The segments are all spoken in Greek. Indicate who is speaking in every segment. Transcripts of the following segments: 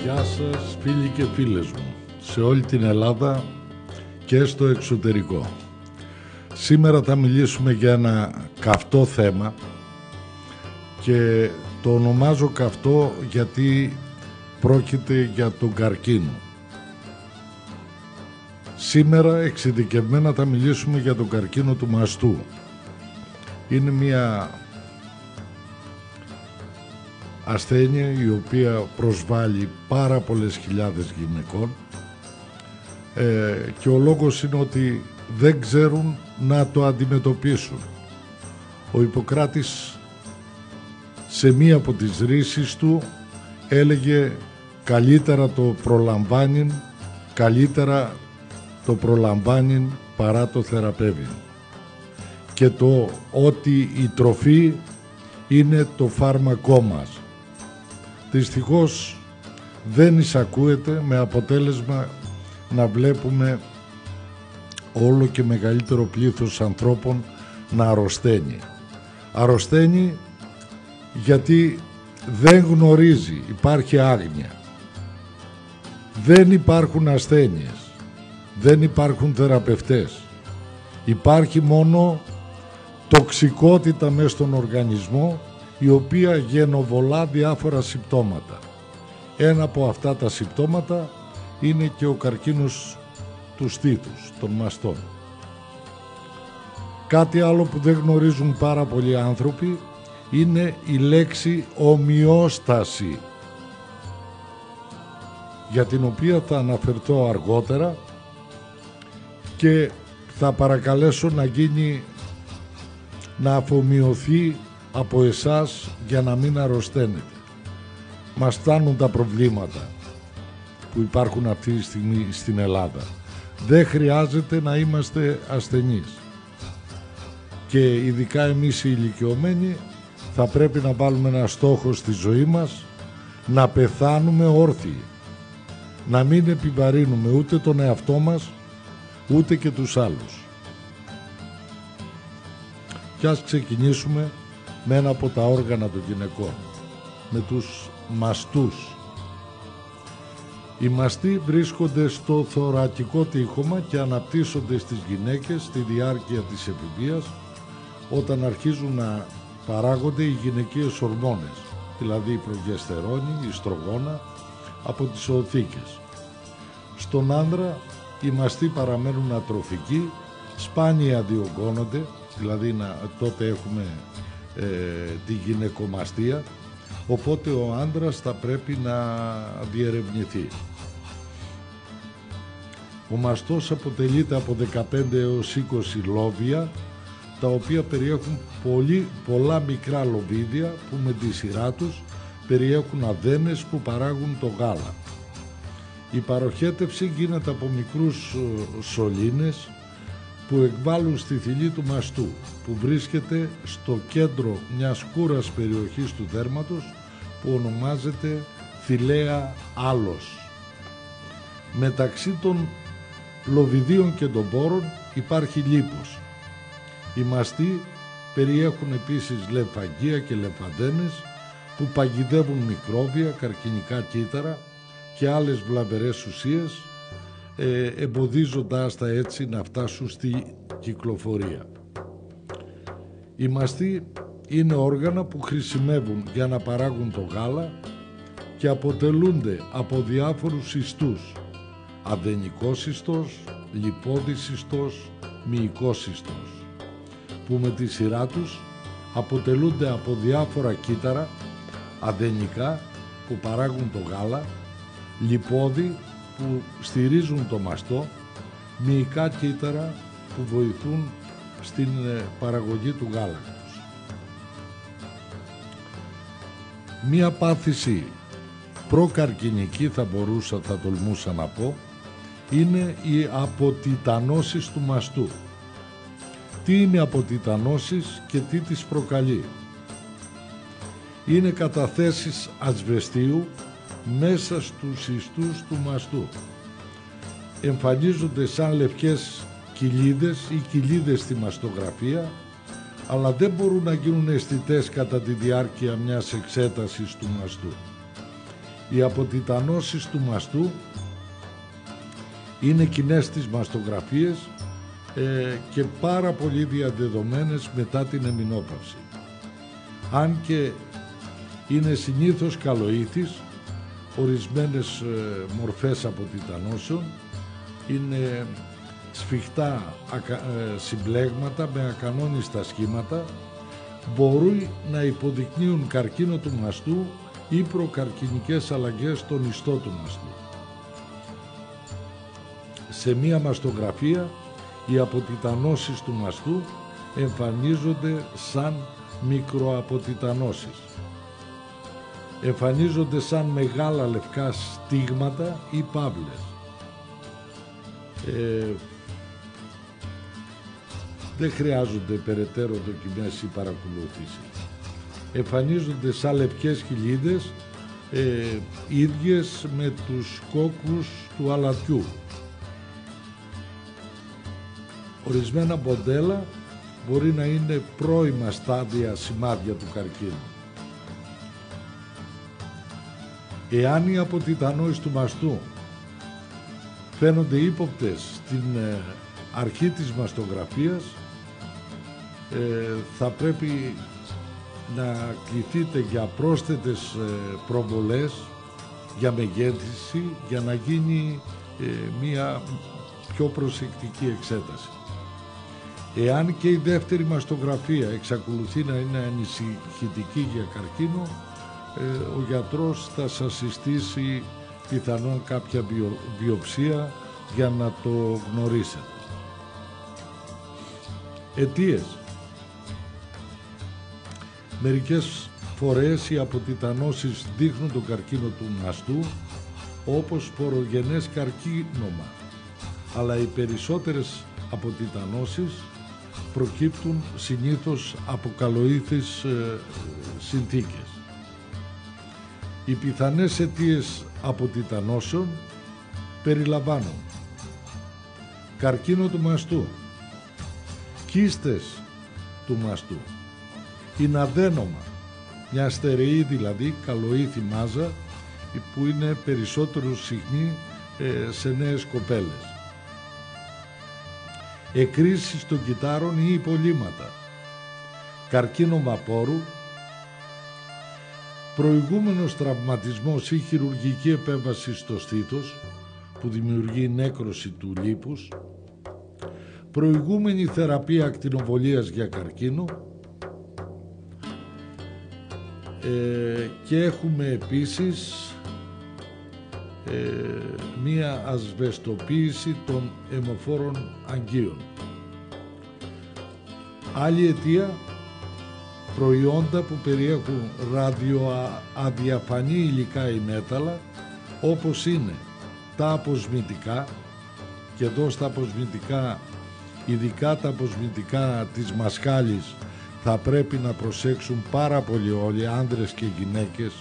Speaker 1: Γεια σας φίλοι και φίλες μου, σε όλη την Ελλάδα και στο εξωτερικό. Σήμερα θα μιλήσουμε για ένα καυτό θέμα και το ονομάζω καυτό γιατί πρόκειται για τον καρκίνο. Σήμερα εξειδικευμένα θα μιλήσουμε για τον καρκίνο του μαστού. Είναι μια ασθένεια η οποία προσβάλλει πάρα πολλές χιλιάδες γυναικών και ο λόγος είναι ότι δεν ξέρουν να το αντιμετωπίσουν. Ο Ιπποκράτης σε μία από τις ρίσεις του έλεγε καλύτερα το προλαμβάνει παρά το θεραπεύει, και το ότι η τροφή είναι το φάρμακό μας. Δυστυχώς δεν εισακούεται, με αποτέλεσμα να βλέπουμε όλο και μεγαλύτερο πλήθος ανθρώπων να αρρωσταίνει. Αρρωσταίνει γιατί δεν γνωρίζει, υπάρχει άγνοια. Δεν υπάρχουν ασθένειες, δεν υπάρχουν θεραπευτές. Υπάρχει μόνο τοξικότητα μέσα στον οργανισμό, η οποία γενοβολά διάφορα συμπτώματα. Ένα από αυτά τα συμπτώματα είναι και ο καρκίνος του στήθους, των μαστών. Κάτι άλλο που δεν γνωρίζουν πάρα πολλοί άνθρωποι είναι η λέξη ομοιόσταση, για την οποία θα αναφερθώ αργότερα και θα παρακαλέσω να αφομοιωθεί από εσάς για να μην αρρωσταίνετε. Μας φτάνουν τα προβλήματα που υπάρχουν αυτή τη στιγμή στην Ελλάδα. Δεν χρειάζεται να είμαστε ασθενείς. Και ειδικά εμείς οι ηλικιωμένοι θα πρέπει να βάλουμε ένα στόχο στη ζωή μας, να πεθάνουμε όρθιοι. Να μην επιβαρύνουμε ούτε τον εαυτό μας, ούτε και τους άλλους. Και ας ξεκινήσουμε με ένα από τα όργανα των γυναικών, με τους μαστούς. Οι μαστοί βρίσκονται στο θωρακικό τείχομα και αναπτύσσονται στις γυναίκες στη διάρκεια της εφηβείας, όταν αρχίζουν να παράγονται οι γυναικείες ορμόνες, δηλαδή η προγεστερόνη, η ιστρογόνα, από τις οθήκες. Στον άνδρα οι μαστοί παραμένουν ατροφικοί, σπάνια διογκώνονται, δηλαδή τότε έχουμε τη γυναικομαστία, οπότε ο άντρας θα πρέπει να διερευνηθεί. Ο μαστός αποτελείται από 15 έως 20 λόβια, τα οποία περιέχουν πολλά μικρά λοβίδια που με τη σειρά τους περιέχουν αδένες που παράγουν το γάλα. Η παροχέτευση γίνεται από μικρούς σωλήνες που εκβάλλουν στη θηλή του μαστού, που βρίσκεται στο κέντρο μιας σκούρας περιοχής του δέρματος που ονομάζεται θηλαία άλος. Μεταξύ των λοβιδίων και των πόρων υπάρχει λίπος. Οι μαστοί περιέχουν επίσης λεμφαγγεία και λεμφαδένες που παγιδεύουν μικρόβια, καρκινικά κύτταρα και άλλες βλαβερές ουσίες, εμποδίζοντάς τα έτσι να φτάσουν στη κυκλοφορία. Οι μαστοί είναι όργανα που χρησιμεύουν για να παράγουν το γάλα και αποτελούνται από διάφορους ιστούς: αδενικός ιστός, λιπόδης ιστός, μυϊκός ιστός, που με τη σειρά τους αποτελούνται από διάφορα κύτταρα, αδενικά που παράγουν το γάλα, λιπόδη που στηρίζουν το μαστό, μυϊκά κύτταρα που βοηθούν στην παραγωγή του γάλακτος. Μία πάθηση προκαρκινική θα τολμούσα να πω, είναι οι αποτιτανώσεις του μαστού. Τι είναι αποτιτανώσεις και τι τις προκαλεί? Είναι καταθέσεις ασβεστίου μέσα στους ιστούς του μαστού. Εμφανίζονται σαν λευκές κοιλίδες ή κοιλίδες στη μαστογραφία, αλλά δεν μπορούν να γίνουν αισθητές κατά τη διάρκεια μιας εξέτασης του μαστού. Οι αποτιτανώσεις του μαστού είναι κοινές στις μαστογραφίες και πάρα πολύ διαδεδομένες μετά την εμεινόπαυση. Αν και είναι συνήθως καλοήθης, ορισμένες μορφές αποτιτανώσεων είναι σφιχτά συμπλέγματα με ακανόνιστα σχήματα, μπορούν να υποδεικνύουν καρκίνο του μαστού ή προκαρκινικές αλλαγές στον ιστό του μαστού. Σε μία μαστογραφία οι αποτιτανώσεις του μαστού εμφανίζονται σαν μικροαποτιτανώσεις. Εμφανίζονται σαν μεγάλα λευκά στίγματα ή παύλες. Δεν χρειάζονται περαιτέρω δοκιμές ή παρακολούθηση. Εμφανίζονται σαν λευκές χιλίδες, ίδιες με τους κόκκους του αλατιού. Ορισμένα μοντέλα μπορεί να είναι πρώιμα στάδια σημάδια του καρκίνου. Εάν οι αποτιτανώσεις του μαστού φαίνονται ύποπτες στην αρχή της μαστογραφίας, θα πρέπει να κληθείτε για πρόσθετες προβολές, για μεγέθυνση, για να γίνει μία πιο προσεκτική εξέταση. Εάν και η δεύτερη μαστογραφία εξακολουθεί να είναι ανησυχητική για καρκίνο, ο γιατρός θα σας συστήσει πιθανόν κάποια βιοψία για να το γνωρίσετε. Αιτίες. Μερικές φορές οι αποτιτανώσεις δείχνουν τον καρκίνο του μαστού όπως σπορογενές καρκίνωμα, αλλά οι περισσότερες αποτιτανώσεις προκύπτουν συνήθως από καλοήθεις συνθήκες. Οι πιθανές αιτίες αποτιτανώσεων περιλαμβάνουν καρκίνο του μαστού, κίστες του μαστού, ιναδένομα, μια στερεή δηλαδή καλοήθη μάζα που είναι περισσότερο συχνή σε νέες κοπέλες, εκκρίσεις των κυττάρων ή υπολείμματα, καρκίνωμα πόρου, προηγούμενος τραυματισμός ή χειρουργική επέμβαση στο στήθος που δημιουργεί νέκρωση του λίπους, προηγούμενη θεραπεία ακτινοβολίας για καρκίνο, και έχουμε επίσης μία ασβεστοποίηση των αιμοφόρων αγγείων. Άλλη αιτία, προϊόντα που περιέχουν ραδιοαδιαφανή υλικά ή μέταλλα, όπως είναι τα αποσμητικά, και εδώ στα αποσμητικά, ειδικά τα αποσμητικά της μασκάλης, θα πρέπει να προσέξουν πάρα πολύ όλοι, άνδρες και γυναίκες,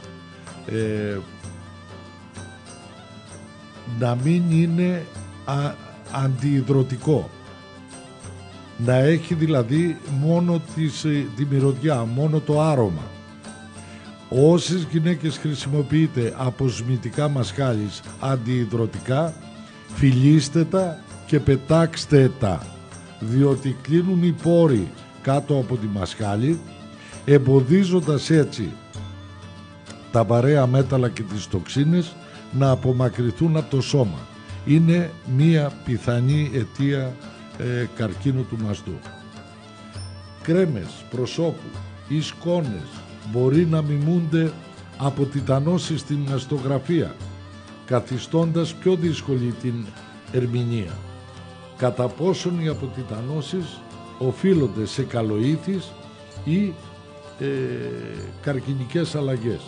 Speaker 1: να μην είναι αντιυδρωτικό, να έχει δηλαδή μόνο τη μυρωδιά, μόνο το άρωμα. Όσες γυναίκες χρησιμοποιείτε αποσμητικά μασκάλης αντιυδρωτικά, φιλήστε τα και πετάξτε τα, διότι κλείνουν οι πόροι κάτω από τη μασκάλη, εμποδίζοντας έτσι τα βαρέα μέταλλα και τις τοξίνες να απομακρυνθούν από το σώμα. Είναι μία πιθανή αιτία καρκίνου του μαστού. Κρέμες προσώπου ή σκόνες μπορεί να μιμούνται από τιτανώσεις στην μαστογραφία, καθιστώντας πιο δύσκολη την ερμηνεία. Κατά πόσον οι αποτιτανώσεις οφείλονται σε καλοήθεις ή καρκινικές αλλαγές.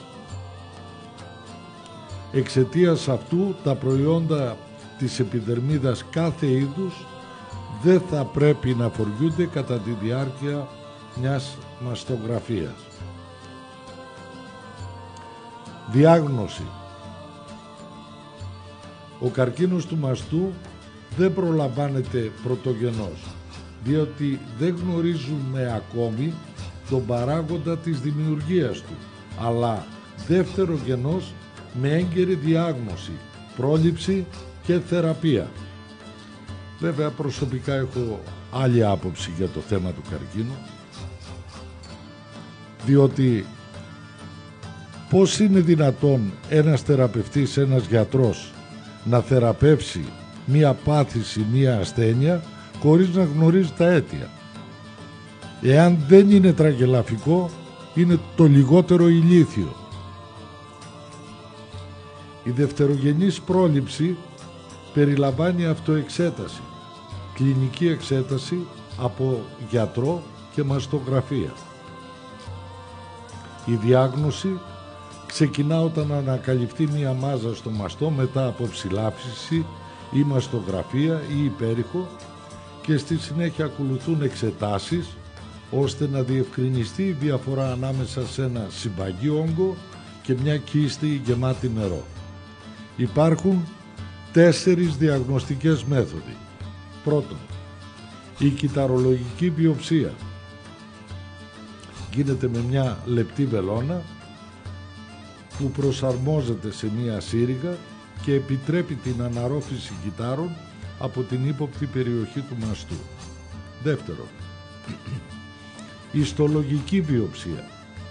Speaker 1: Εξαιτίας αυτού τα προϊόντα της επιδερμίδας κάθε είδους δεν θα πρέπει να φοριούνται κατά τη διάρκεια μιας μαστογραφίας. Διάγνωση. Ο καρκίνος του μαστού δεν προλαμβάνεται πρωτογενώς, διότι δεν γνωρίζουμε ακόμη τον παράγοντα της δημιουργίας του, αλλά δεύτερογενώς με έγκαιρη διάγνωση, πρόληψη και θεραπεία. Βέβαια προσωπικά έχω άλλη άποψη για το θέμα του καρκίνου, διότι πώς είναι δυνατόν ένας θεραπευτής, ένας γιατρός να θεραπεύσει μία πάθηση, μία ασθένεια χωρίς να γνωρίζει τα αίτια. Εάν δεν είναι τραγελαφικό, είναι το λιγότερο ηλίθιο. Η δευτερογενής πρόληψη περιλαμβάνει αυτοεξέταση, κλινική εξέταση από γιατρό και μαστογραφία. Η διάγνωση ξεκινά όταν ανακαλυφθεί μία μάζα στο μαστό μετά από ψηλάφιση ή μαστογραφία ή υπέρηχο και στη συνέχεια ακολουθούν εξετάσεις ώστε να διευκρινιστεί η διαφορά ανάμεσα σε ένα συμπαγή όγκο και μια κίστη γεμάτη νερό. Υπάρχουν 4 διαγνωστικές μέθοδοι. Πρώτον, η κυταρολογική βιοψία. Γίνεται με μια λεπτή βελόνα που προσαρμόζεται σε μια σύριγγα και επιτρέπει την αναρρόφηση κυτάρων από την ύποπτη περιοχή του μαστού. Δεύτερον, η ιστολογική βιοψία.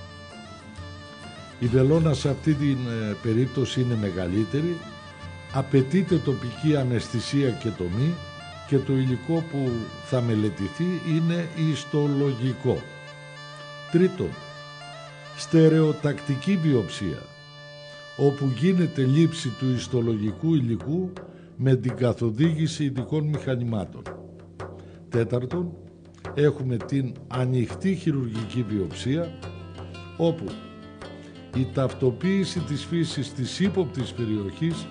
Speaker 1: Η βελόνα σε αυτή την περίπτωση είναι μεγαλύτερη, απαιτείται τοπική αναισθησία και τομή και το υλικό που θα μελετηθεί είναι ιστολογικό. Τρίτον, στερεοτακτική βιοψία, όπου γίνεται λήψη του ιστολογικού υλικού με την καθοδήγηση ειδικών μηχανημάτων. Τέταρτον, έχουμε την ανοιχτή χειρουργική βιοψία, όπου η ταυτοποίηση της φύσης της ύποπτης περιοχής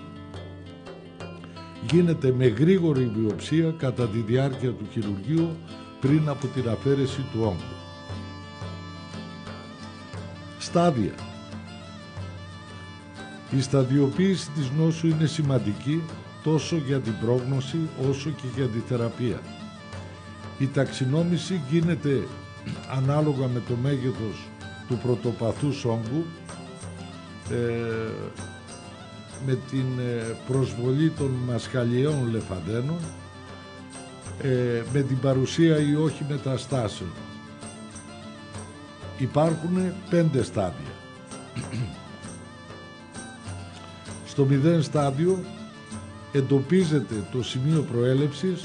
Speaker 1: γίνεται με γρήγορη βιοψία κατά τη διάρκεια του χειρουργείου πριν από την αφαίρεση του όγκου. Στάδια. Η σταδιοποίηση της νόσου είναι σημαντική τόσο για την πρόγνωση όσο και για τη θεραπεία. Η ταξινόμηση γίνεται ανάλογα με το μέγεθος του πρωτοπαθούς όγκου, με την προσβολή των μασχαλιαίων λεμφαδένων, με την παρουσία ή όχι μεταστάσεων. Υπάρχουν 5 στάδια. Στο 0 στάδιο εντοπίζεται το σημείο προέλευσης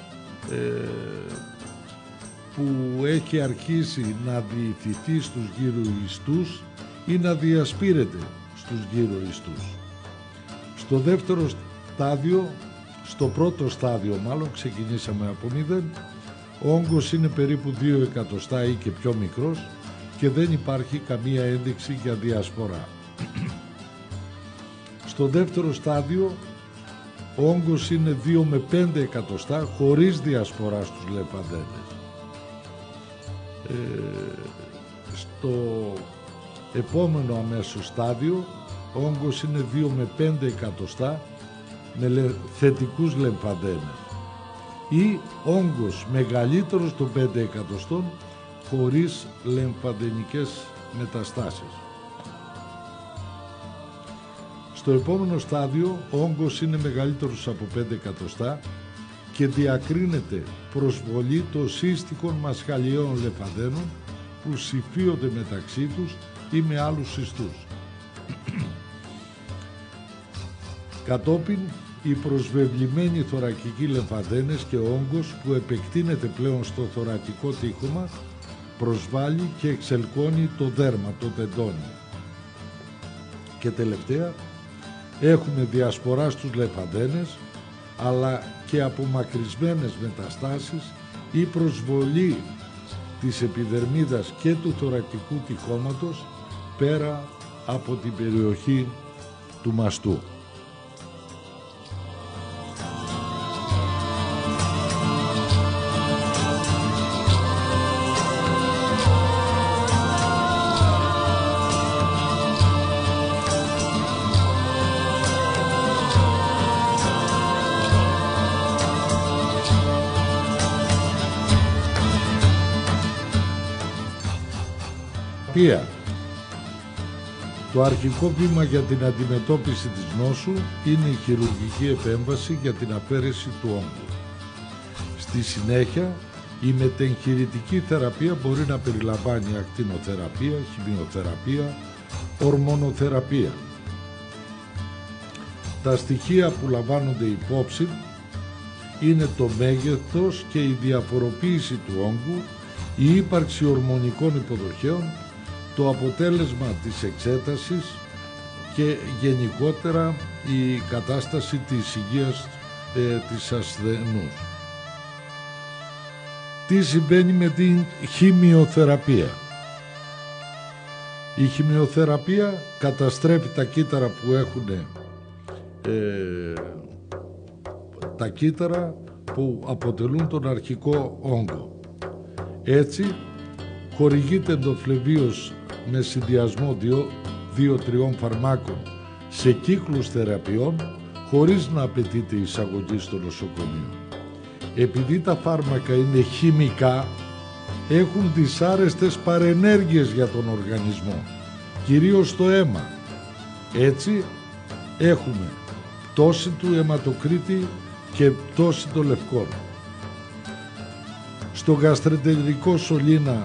Speaker 1: που έχει αρχίσει να διηθηθεί στους γύρω ιστούς ή να διασπείρεται στους γύρω ιστούς. Στο δεύτερο στάδιο, στο πρώτο στάδιο μάλλον, ξεκινήσαμε από 0, ο όγκος είναι περίπου 2 εκατοστά ή και πιο μικρός και δεν υπάρχει καμία ένδειξη για διασπορά. Στο δεύτερο στάδιο ο όγκος είναι 2 με 5 εκατοστά χωρίς διασπορά στους λεμφαδένες. Στο επόμενο αμέσως στάδιο ο όγκος είναι 2 με 5 εκατοστά με θετικούς λεμφαδένες ή όγκος μεγαλύτερος των 5 εκατοστών χωρίς λεμφαδενικές μεταστάσεις. Στο επόμενο στάδιο ο όγκος είναι μεγαλύτερος από 5 εκατοστά και διακρίνεται προσβολή των σύστικων μασχαλιαίων λεμφαδένων που συμφίονται μεταξύ τους ή με άλλους ιστούς. Κατόπιν, οι προσβεβλημένοι θωρακικοί λεμφαδένες και ο όγκος που επεκτείνεται πλέον στο θωρακικό τείχομα προσβάλλει και εξελκώνει το δέρμα, το τεντόνι. Και τελευταία, έχουμε διασπορά στους λεμφαδένες, αλλά και απομακρυσμένες μεταστάσεις ή προσβολή της επιδερμίδας και του θωρακικού τυχώματος πέρα από την περιοχή του μαστού. Το αρχικό βήμα για την αντιμετώπιση της νόσου είναι η χειρουργική επέμβαση για την αφαίρεση του όγκου. Στη συνέχεια, η μετεγχειρητική θεραπεία μπορεί να περιλαμβάνει ακτινοθεραπεία, χημειοθεραπεία, ορμονοθεραπεία. Τα στοιχεία που λαμβάνονται υπόψη είναι το μέγεθος και η διαφοροποίηση του όγκου, η ύπαρξη ορμονικών υποδοχέων, το αποτέλεσμα της εξέτασης και γενικότερα η κατάσταση της υγείας της ασθενούς. Τι συμβαίνει με την χημειοθεραπεία? Η χημειοθεραπεία καταστρέφει τα κύτταρα που έχουν τα κύτταρα που αποτελούν τον αρχικό όγκο. Έτσι χορηγείται ενδοφλεβίως με συνδυασμό 2-3 φαρμάκων σε κύκλους θεραπείων χωρίς να απαιτείται εισαγωγή στο νοσοκομείο. Επειδή τα φάρμακα είναι χημικά, έχουν δυσάρεστες παρενέργειες για τον οργανισμό, κυρίως στο αίμα. Έτσι έχουμε πτώση του αιματοκρίτη και πτώση των λευκών. Στο γαστρεντερικό σωλήνα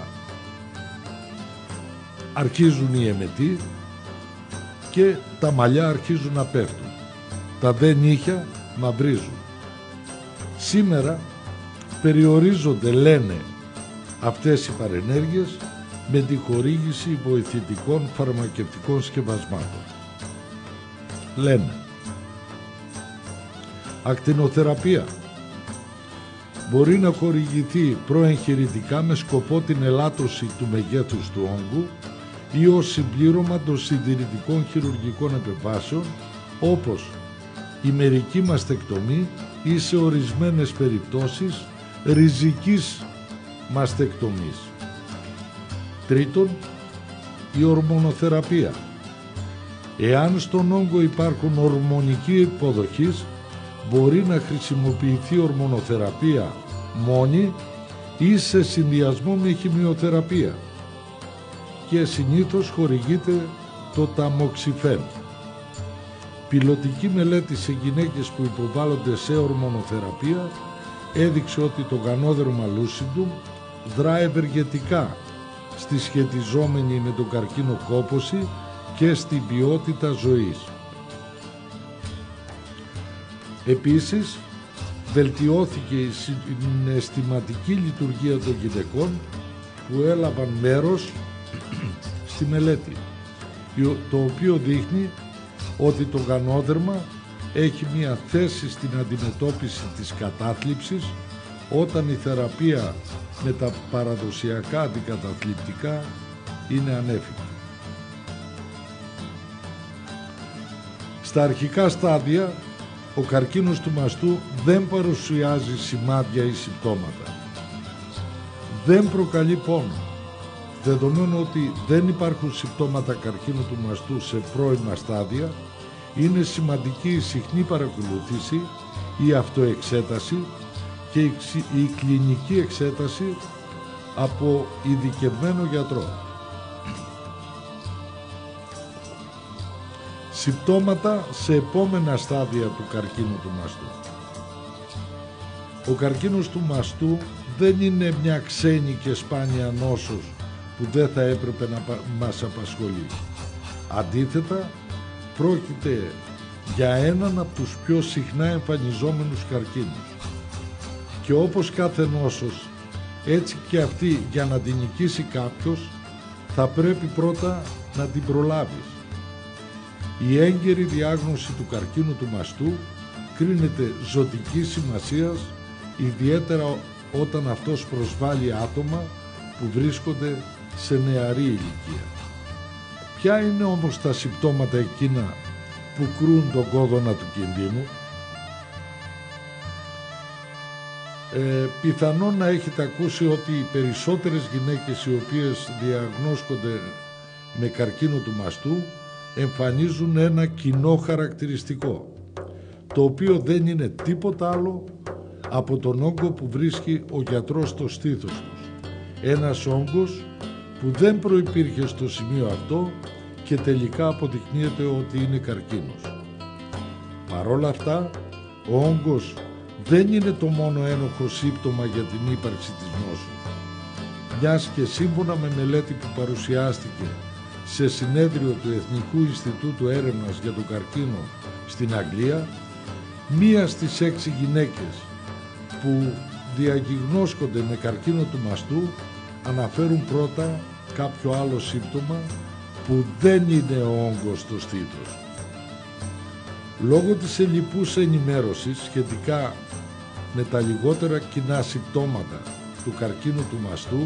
Speaker 1: αρχίζουν οι εμετοί και τα μαλλιά αρχίζουν να πέφτουν. Τα δε νύχια μαυρίζουν. Σήμερα περιορίζονται, λένε, αυτές οι παρενέργειες με τη χορήγηση βοηθητικών φαρμακευτικών σκευασμάτων. Λένε ακτινοθεραπεία μπορεί να χορηγηθεί προεγχειρητικά με σκοπό την ελάττωση του μεγέθους του όγκου ή ως συμπλήρωμα των συντηρητικών χειρουργικών επεμβάσεων, όπως η μερική μαστεκτομή ή σε ορισμένες περιπτώσεις ριζικής μαστεκτομής. Τρίτον, η ορμονοθεραπεία. Εάν στον όγκο υπάρχουν ορμονικοί υποδοχής, μπορεί να χρησιμοποιηθεί ορμονοθεραπεία μόνη ή σε συνδυασμό με χημειοθεραπεία και συνήθως χορηγείται το ταμοξιφέν. Πιλωτική μελέτη σε γυναίκες που υποβάλλονται σε ορμονοθεραπεία έδειξε ότι το γανόδερμα λούσιντουμ δρά ευεργετικά στη σχετιζόμενη με τον καρκίνο κόπωση και στην ποιότητα ζωής. Επίσης, βελτιώθηκε η συναισθηματική λειτουργία των γυναικών που έλαβαν μέρος στη μελέτη, το οποίο δείχνει ότι το γανόδερμα έχει μια θέση στην αντιμετώπιση της κατάθλιψης όταν η θεραπεία με τα παραδοσιακά αντικαταθλιπτικά είναι ανέφικτη. Στα αρχικά στάδια, ο καρκίνος του μαστού δεν παρουσιάζει σημάδια ή συμπτώματα. Δεν προκαλεί πόνο. Δεδομένου ότι δεν υπάρχουν συμπτώματα καρκίνου του μαστού σε πρώιμα στάδια, είναι σημαντική η συχνή παρακολούθηση, η αυτοεξέταση και η κλινική εξέταση από ειδικευμένο γιατρό. Συμπτώματα σε επόμενα στάδια του καρκίνου του μαστού. Ο καρκίνος του μαστού δεν είναι μια ξένη και σπάνια νόσος που δεν θα έπρεπε να μας απασχολεί. Αντίθετα, πρόκειται για έναν από τους πιο συχνά εμφανιζόμενους καρκίνους. Και όπως κάθε νόσος, έτσι και αυτή, για να την νικήσει κάποιος, θα πρέπει πρώτα να την προλάβεις. Η έγκαιρη διάγνωση του καρκίνου του μαστού κρίνεται ζωτικής σημασίας, ιδιαίτερα όταν αυτός προσβάλλει άτομα που βρίσκονται σε νεαρή ηλικία. Ποια είναι όμως τα συμπτώματα εκείνα που κρούν τον κόδωνα του κινδύνου? Πιθανόν να έχετε ακούσει ότι οι περισσότερες γυναίκες οι οποίες διαγνώσκονται με καρκίνο του μαστού εμφανίζουν ένα κοινό χαρακτηριστικό, το οποίο δεν είναι τίποτα άλλο από τον όγκο που βρίσκει ο γιατρός στο στήθος τους. Ένας όγκος που δεν προϋπήρχε στο σημείο αυτό και τελικά αποδεικνύεται ότι είναι καρκίνος. Παρόλα αυτά, ο όγκος δεν είναι το μόνο ένοχο σύμπτωμα για την ύπαρξη της νόσου, μιας και σύμφωνα με μελέτη που παρουσιάστηκε σε συνέδριο του Εθνικού Ινστιτούτου Έρευνας για τον Καρκίνο στην Αγγλία, 1 στις 6 γυναίκες που διαγιγνώσκονται με καρκίνο του μαστού αναφέρουν πρώτα κάποιο άλλο σύμπτωμα που δεν είναι ο όγκος στο στήθος. Λόγω της ελλειπούς ενημέρωσης σχετικά με τα λιγότερα κοινά συμπτώματα του καρκίνου του μαστού,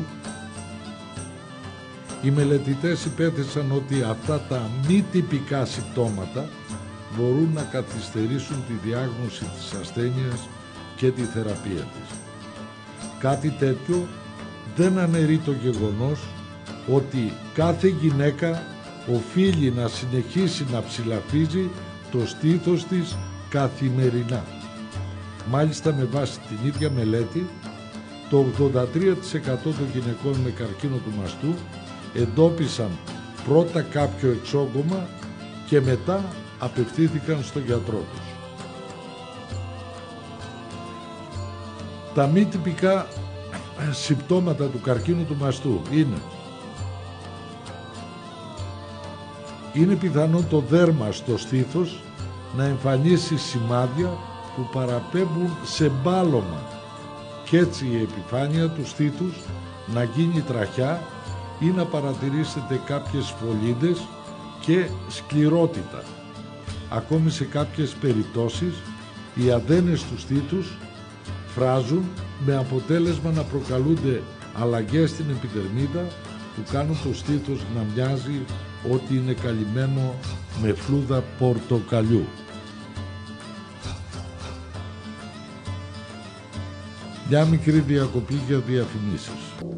Speaker 1: οι μελετητές υπέθεσαν ότι αυτά τα μη τυπικά συμπτώματα μπορούν να καθυστερήσουν τη διάγνωση της ασθένειας και τη θεραπεία της. Κάτι τέτοιο δεν αναιρεί το γεγονός ότι κάθε γυναίκα οφείλει να συνεχίσει να ψηλαφίζει το στήθος της καθημερινά. Μάλιστα, με βάση την ίδια μελέτη, το 83% των γυναικών με καρκίνο του μαστού εντόπισαν πρώτα κάποιο εξόγκωμα και μετά απευθύνθηκαν στον γιατρό τους. Τα μη τυπικά συμπτώματα του καρκίνου του μαστού είναι πιθανό το δέρμα στο στήθος να εμφανίσει σημάδια που παραπέμπουν σε μπάλωμα και έτσι η επιφάνεια του στήθους να γίνει τραχιά ή να παρατηρήσετε κάποιες φωλίδες και σκληρότητα. Ακόμη σε κάποιες περιπτώσεις οι αδένες του στήθους φράζουν με αποτέλεσμα να προκαλούνται αλλαγές στην επιδερμίδα που κάνουν το στήθος να μοιάζει ότι είναι καλυμμένο με φλούδα πορτοκαλιού. Μια μικρή διακοπή για διαφημίσεις.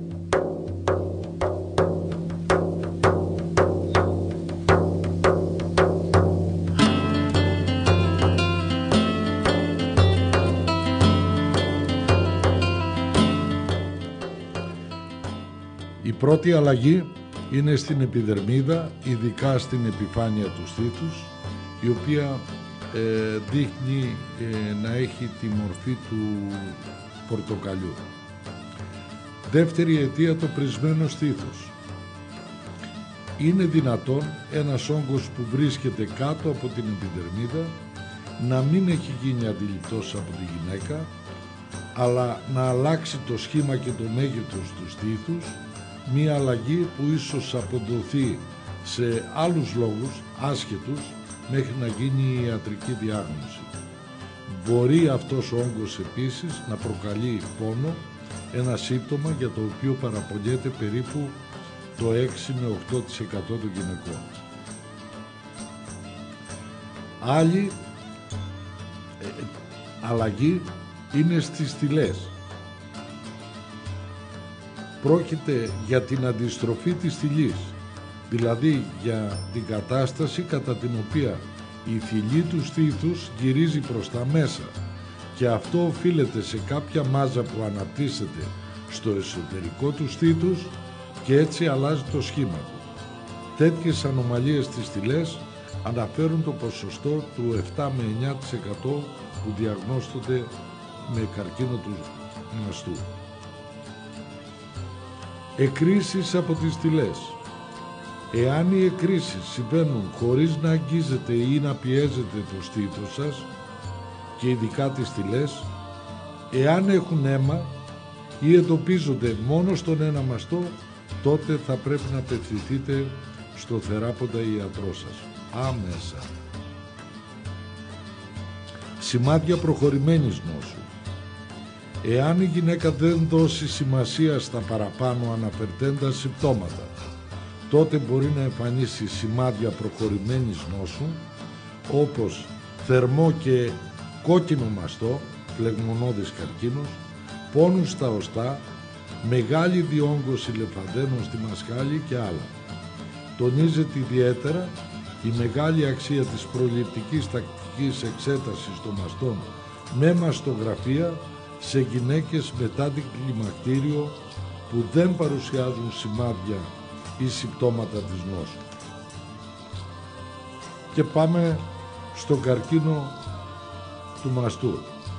Speaker 1: Η πρώτη αλλαγή είναι στην επιδερμίδα, ειδικά στην επιφάνεια του στήθους, η οποία δείχνει να έχει τη μορφή του πορτοκαλιού. Δεύτερη αιτία, το πρισμένο στήθος. Είναι δυνατόν ένας όγκος που βρίσκεται κάτω από την επιδερμίδα να μην έχει γίνει αντιληπτός από τη γυναίκα, αλλά να αλλάξει το σχήμα και το μέγεθος του στήθους, μία αλλαγή που ίσως αποδοθεί σε άλλους λόγους άσχετους μέχρι να γίνει η ιατρική διάγνωση. Μπορεί αυτός ο όγκος επίσης να προκαλεί πόνο, ένα σύμπτωμα για το οποίο παραπονιέται περίπου το 6 με 8% των γυναικών. Άλλη αλλαγή είναι στις στηλές. Πρόκειται για την αντιστροφή της στηλής, δηλαδή για την κατάσταση κατά την οποία η θηλή του στήθους γυρίζει προς τα μέσα και αυτό οφείλεται σε κάποια μάζα που αναπτύσσεται στο εσωτερικό του στήθους και έτσι αλλάζει το σχήμα του. Τέτοιες ανομαλίες στις στηλές αναφέρουν το ποσοστό του 7 με 9% που διαγνώστονται με καρκίνο του μαστού. Εκκρίσεις από τις στηλές. Εάν οι εκκρίσεις συμβαίνουν χωρίς να αγγίζετε ή να πιέζετε το στήθος σας και ειδικά τις στηλές, εάν έχουν αίμα ή εντοπίζονται μόνο στον ένα μαστό, τότε θα πρέπει να απευθυνθείτε στο θεράποντα ιατρό σας άμεσα. Σημάδια προχωρημένης νόσου. Εάν η γυναίκα δεν δώσει σημασία στα παραπάνω αναφερθέντα συμπτώματα, τότε μπορεί να εμφανίσει σημάδια προχωρημένης νόσου, όπως θερμό και κόκκινο μαστό, φλεγμονώδης καρκίνος, πόνους στα οστά, μεγάλη διόγκωση λεμφαδένων στη μασχάλη και άλλα. Τονίζεται ιδιαίτερα η μεγάλη αξία της προληπτικής τακτικής εξέτασης των μαστών με μαστογραφία σε γυναίκες μετά την κλιμακτήριο που δεν παρουσιάζουν σημάδια ή συμπτώματα της νόσου. Και πάμε στον καρκίνο του μαστού.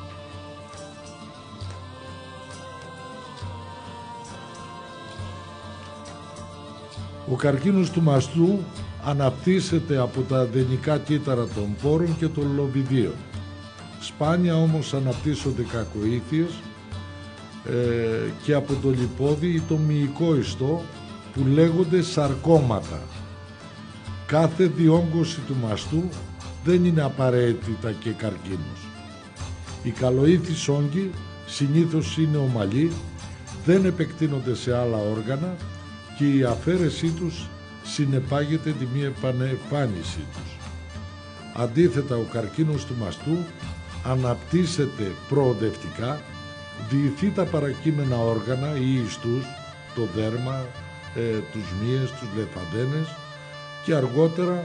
Speaker 1: Ο καρκίνος του μαστού αναπτύσσεται από τα αδενικά κύτταρα των πόρων και των λοβιδίων. Σπάνια όμως αναπτύσσονται κακοήθειες και από το λιπόδι ή το μυϊκό ιστό που λέγονται σαρκώματα. Κάθε διόγκωση του μαστού δεν είναι απαραίτητα και καρκίνος. Οι καλοήθεις όγκοι συνήθως είναι ομαλοί, δεν επεκτείνονται σε άλλα όργανα και η αφαίρεσή τους συνεπάγεται τη μη επανεμφάνισή τους. Αντίθετα, ο καρκίνος του μαστού αναπτύσσεται προοδευτικά, διηθεί τα παρακείμενα όργανα ή ιστούς, το δέρμα, τους μύες, τους λεφαντένες και αργότερα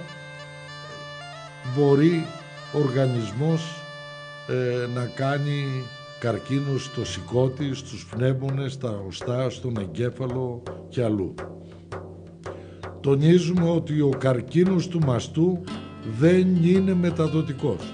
Speaker 1: μπορεί ο οργανισμός να κάνει καρκίνο στο σηκώτη, στους πνεύμονες, στα οστά, στον εγκέφαλο και αλλού. Τονίζουμε ότι ο καρκίνος του μαστού δεν είναι μεταδοτικός.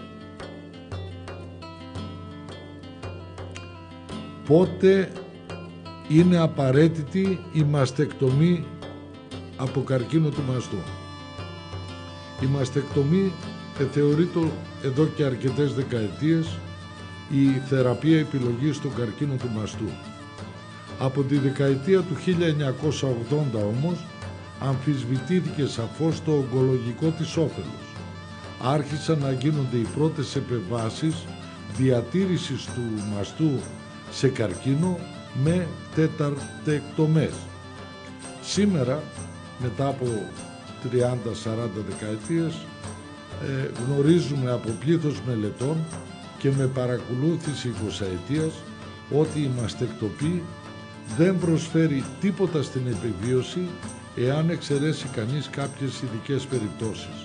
Speaker 1: Πότε είναι απαραίτητη η μαστεκτομή από καρκίνο του μαστού? Η μαστεκτομή θεωρείται εδώ και αρκετές δεκαετίες η θεραπεία επιλογής στον καρκίνο του μαστού. Από τη δεκαετία του 1980 όμως αμφισβητήθηκε σαφώς το ογκολογικό της όφελος. Άρχισαν να γίνονται οι πρώτες επεμβάσεις διατήρησης του μαστού σε καρκίνο με τεταρτεκτομές. Σήμερα, μετά από 30-40 δεκαετίες, γνωρίζουμε από πλήθος μελετών και με παρακολούθηση 20ετίας ότι η μαστεκτοπή δεν προσφέρει τίποτα στην επιβίωση εάν εξαιρέσει κανείς κάποιες ειδικές περιπτώσεις.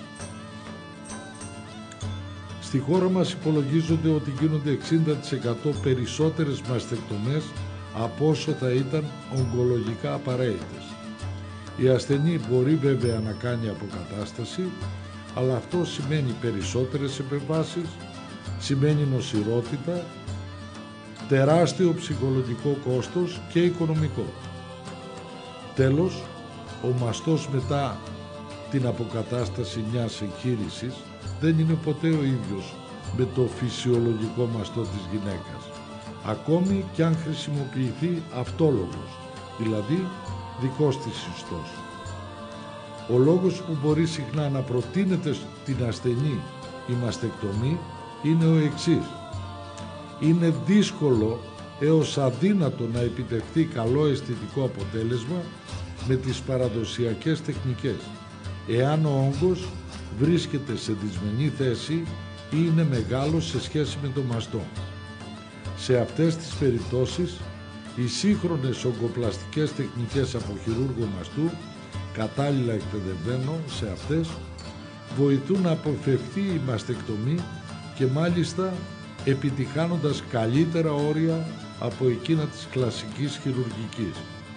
Speaker 1: Στη χώρα μας υπολογίζονται ότι γίνονται 60% περισσότερες μαστεκτομές από όσο θα ήταν ογκολογικά απαραίτητες. Η ασθενή μπορεί βέβαια να κάνει αποκατάσταση, αλλά αυτό σημαίνει περισσότερες επεμβάσεις, σημαίνει νοσηρότητα, τεράστιο ψυχολογικό κόστος και οικονομικό. Τέλος, ο μαστός μετά την αποκατάσταση μιας εγχείρησης δεν είναι ποτέ ο ίδιος με το φυσιολογικό μαστό της γυναίκας, ακόμη κι αν χρησιμοποιηθεί αυτόλογος, δηλαδή δικός της ιστός. Ο λόγος που μπορεί συχνά να προτείνεται στην ασθενή η μαστεκτομή είναι ο εξής. Είναι δύσκολο έως αδύνατο να επιτευχθεί καλό αισθητικό αποτέλεσμα με τις παραδοσιακές τεχνικές, εάν ο όγκος βρίσκεται σε δυσμενή θέση ή είναι μεγάλος σε σχέση με το μαστό. Σε αυτές τις περιπτώσεις, οι σύγχρονες ογκοπλαστικές τεχνικές από χειρούργο μαστού, κατάλληλα εκπαιδευμένο σε αυτές, βοηθούν να αποφευθεί η μαστεκτομή και μάλιστα επιτυχάνοντας καλύτερα όρια από εκείνα της κλασικής χειρουργικής.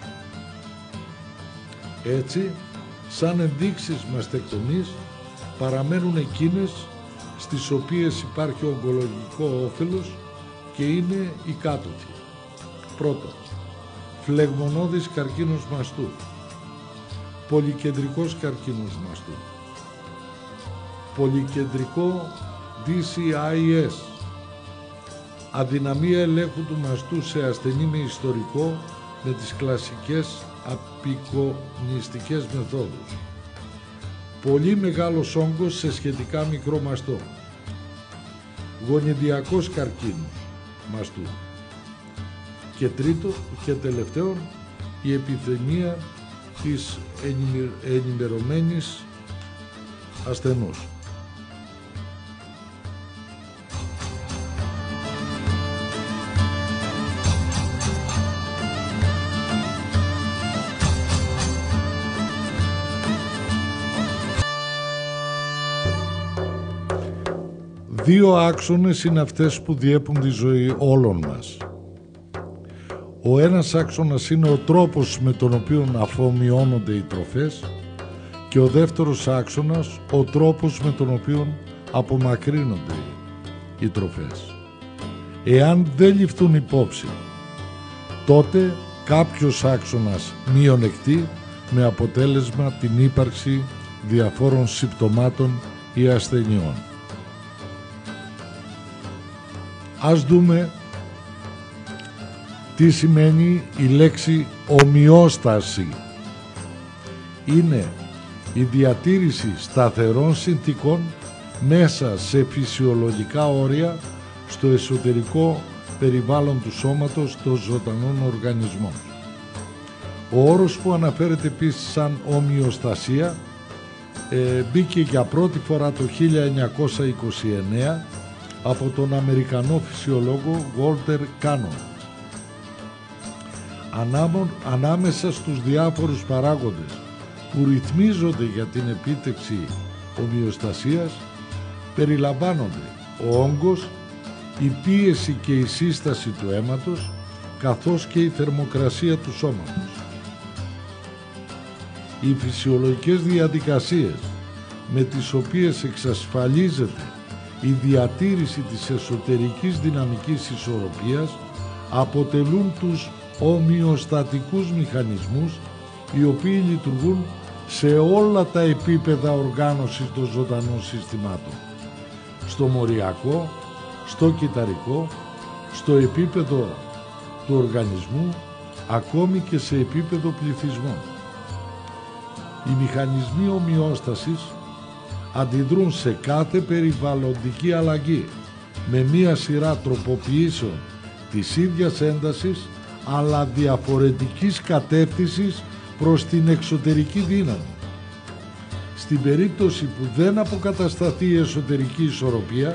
Speaker 1: Έτσι, σαν ενδείξεις μαστεκτομής παραμένουν εκείνες στις οποίες υπάρχει ογκολογικό όφελος και είναι οι κάτωθοι. Πρώτον, φλεγμονώδης καρκίνος μαστού, πολυκεντρικός καρκίνος μαστού, πολυκεντρικό DCIS, αδυναμία ελέγχου του μαστού σε ασθενή με ιστορικό με τις κλασικές απεικονιστικές μεθόδους, πολύ μεγάλος όγκος σε σχετικά μικρό μαστό, γονιδιακός καρκίνος μαστού και τρίτο και τελευταίο η επιθυμία της ενημερωμένης ασθενούς. Δύο άξονες είναι αυτές που διέπουν τη ζωή όλων μας. Ο ένας άξονας είναι ο τρόπος με τον οποίο αφομοιώνονται οι τροφές και ο δεύτερος άξονας ο τρόπος με τον οποίο απομακρύνονται οι τροφές. Εάν δεν ληφθούν υπόψη, τότε κάποιος άξονας μειονεκτεί, με αποτέλεσμα την ύπαρξη διαφόρων συμπτωμάτων ή ασθενειών. Ας δούμε τι σημαίνει η λέξη ομοιόσταση. Είναι η διατήρηση σταθερών συνθηκών μέσα σε φυσιολογικά όρια στο εσωτερικό περιβάλλον του σώματος των ζωντανών οργανισμών. Ο όρος που αναφέρεται επίσης σαν ομοιοστασία μπήκε για πρώτη φορά το 1929 από τον Αμερικανό φυσιολόγο Walter Cannon. Ανάμεσα στους διάφορους παράγοντες που ρυθμίζονται για την επίτευξη ομοιοστασίας περιλαμβάνονται ο όγκος, η πίεση και η σύσταση του αίματος, καθώς και η θερμοκρασία του σώματος. Οι φυσιολογικές διαδικασίες με τις οποίες εξασφαλίζεται η διατήρηση της εσωτερικής δυναμικής ισορροπίας αποτελούν τους ομοιοστατικούς μηχανισμούς, οι οποίοι λειτουργούν σε όλα τα επίπεδα οργάνωσης των ζωντανών συστημάτων, στο μοριακό, στο κυταρικό, στο επίπεδο του οργανισμού, ακόμη και σε επίπεδο πληθυσμών. Οι μηχανισμοί ομοιόστασης αντιδρούν σε κάθε περιβαλλοντική αλλαγή με μία σειρά τροποποιήσεων της ίδιας έντασης, αλλά διαφορετικής κατεύθυνσης προς την εξωτερική δύναμη. Στην περίπτωση που δεν αποκατασταθεί η εσωτερική ισορροπία,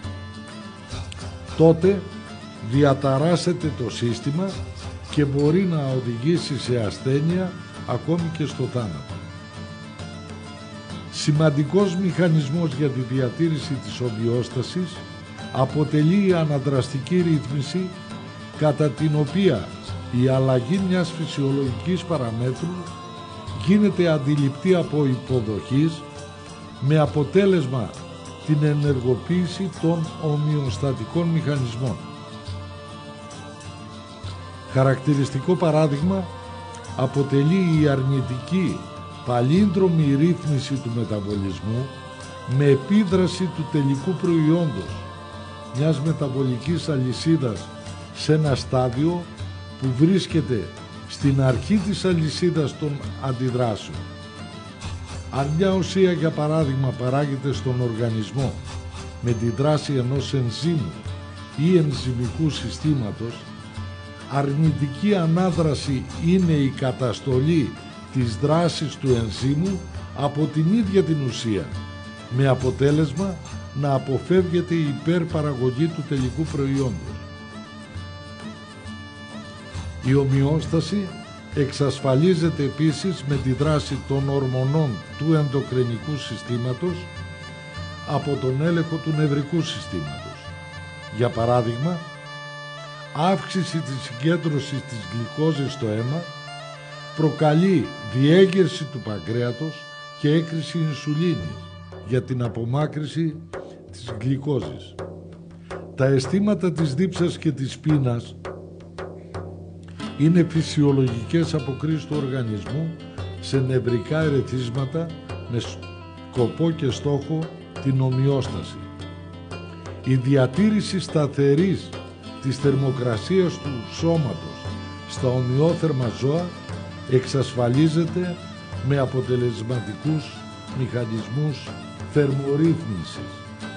Speaker 1: τότε διαταράσσεται το σύστημα και μπορεί να οδηγήσει σε ασθένεια, ακόμη και στο θάνατο. Σημαντικός μηχανισμός για τη διατήρηση της ομοιόστασης αποτελεί η αναδραστική ρύθμιση, κατά την οποία η αλλαγή μιας φυσιολογικής παραμέτρου γίνεται αντιληπτή από υποδοχής, με αποτέλεσμα την ενεργοποίηση των ομοιοστατικών μηχανισμών. Χαρακτηριστικό παράδειγμα αποτελεί η αρνητική παλίνδρομη ρύθμιση του μεταβολισμού με επίδραση του τελικού προϊόντος μιας μεταβολικής αλυσίδας σε ένα στάδιο που βρίσκεται στην αρχή της αλυσίδας των αντιδράσεων. Αν μια ουσία, για παράδειγμα, παράγεται στον οργανισμό με τη δράση ενός ενζήμου ή ενζυμικού συστήματος, αρνητική ανάδραση είναι η καταστολή της δράσης του ενζήμου από την ίδια την ουσία, με αποτέλεσμα να αποφεύγεται η υπερπαραγωγή του τελικού προϊόντος. Η ομοιόσταση εξασφαλίζεται επίσης με τη δράση των ορμονών του ενδοκρινικού συστήματος από τον έλεγχο του νευρικού συστήματος. Για παράδειγμα, αύξηση της συγκέντρωσης της γλυκόζης στο αίμα προκαλεί διέγερση του παγκρέατος και έκρηση ινσουλίνης για την απομάκρυση της γλυκόζης. Τα αισθήματα της δίψας και της πείνας είναι φυσιολογικές αποκρίσεις του οργανισμού σε νευρικά ερεθίσματα με σκοπό και στόχο την ομοιόσταση. Η διατήρηση σταθερής της θερμοκρασίας του σώματος στα ομοιόθερμα ζώα εξασφαλίζεται με αποτελεσματικούς μηχανισμούς θερμορύθμισης.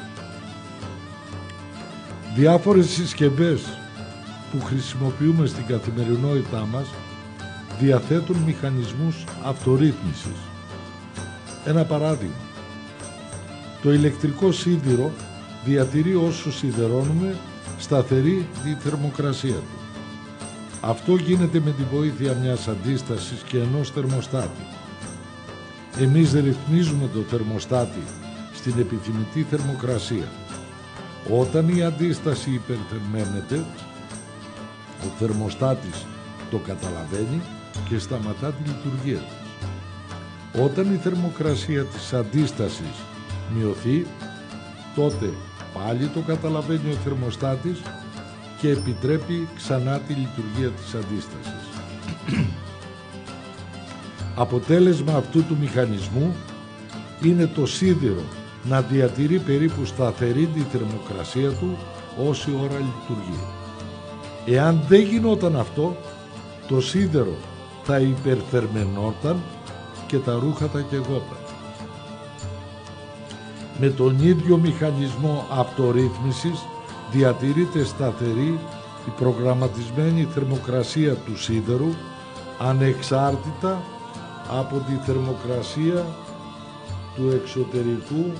Speaker 1: Διάφορες συσκευές που χρησιμοποιούμε στην καθημερινότητά μας διαθέτουν μηχανισμούς αυτορύθμισης. Ένα παράδειγμα: το ηλεκτρικό σίδηρο διατηρεί όσο σιδερώνουμε σταθερή τη θερμοκρασία του. Αυτό γίνεται με τη βοήθεια μιας αντίστασης και ενός θερμοστάτη. Εμείς ρυθμίζουμε το θερμοστάτη στην επιθυμητή θερμοκρασία. Όταν η αντίσταση υπερθερμαίνεται, ο θερμοστάτης το καταλαβαίνει και σταματά τη λειτουργία του. Όταν η θερμοκρασία της αντίστασης μειωθεί, τότε πάλι το καταλαβαίνει ο θερμοστάτης και επιτρέπει ξανά τη λειτουργία της αντίστασης. Αποτέλεσμα αυτού του μηχανισμού είναι το σίδερο να διατηρεί περίπου σταθερή τη θερμοκρασία του όση ώρα λειτουργεί. Εάν δεν γινόταν αυτό, το σίδερο θα υπερθερμαινόταν και τα ρούχα θα καιγόταν. Με τον ίδιο μηχανισμό αυτορύθμισης διατηρείται σταθερή η προγραμματισμένη θερμοκρασία του σίδερου ανεξάρτητα από τη θερμοκρασία του εξωτερικού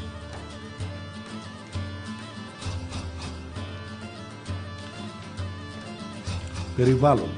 Speaker 1: περιβάλλοντος.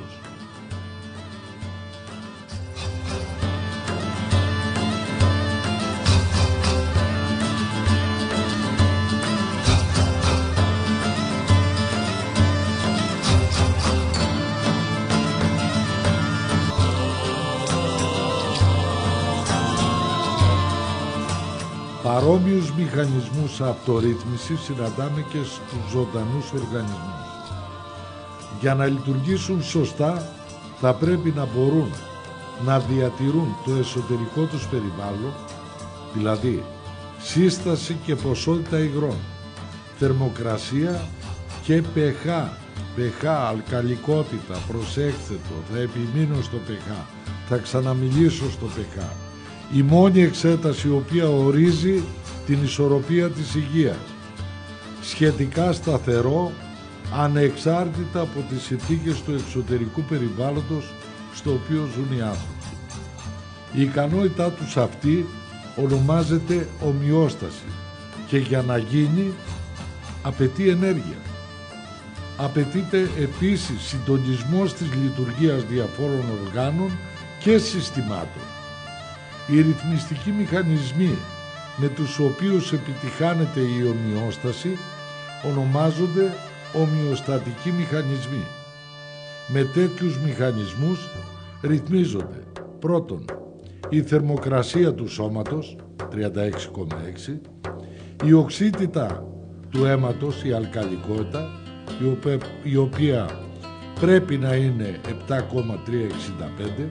Speaker 1: Παρόμοιους μηχανισμούς αυτορύθμισης συναντάμε και στους ζωντανούς οργανισμούς. Για να λειτουργήσουν σωστά θα πρέπει να μπορούν να διατηρούν το εσωτερικό τους περιβάλλον, δηλαδή σύσταση και ποσότητα υγρών, θερμοκρασία και pH, αλκαλικότητα, προσέξτε το, θα επιμείνω στο pH, θα ξαναμιλήσω στο pH. Η μόνη εξέταση η οποία ορίζει την ισορροπία της υγείας, σχετικά σταθερό, ανεξάρτητα από τις συνθήκες του εξωτερικού περιβάλλοντος στο οποίο ζουν οι άνθρωποι. Η ικανότητά τους αυτή ονομάζεται ομοιόσταση και για να γίνει απαιτεί ενέργεια. Απαιτείται επίσης συντονισμός της λειτουργίας διαφόρων οργάνων και συστημάτων. Οι ρυθμιστικοί μηχανισμοί με τους οποίους επιτυχάνεται η ομοιόσταση ονομάζονται ομοιοστατικοί μηχανισμοί. Με τέτοιους μηχανισμούς ρυθμίζονται πρώτον η θερμοκρασία του σώματος 36,6, η οξύτητα του αίματος, η αλκαλικότητα, η οποία πρέπει να είναι 7,365,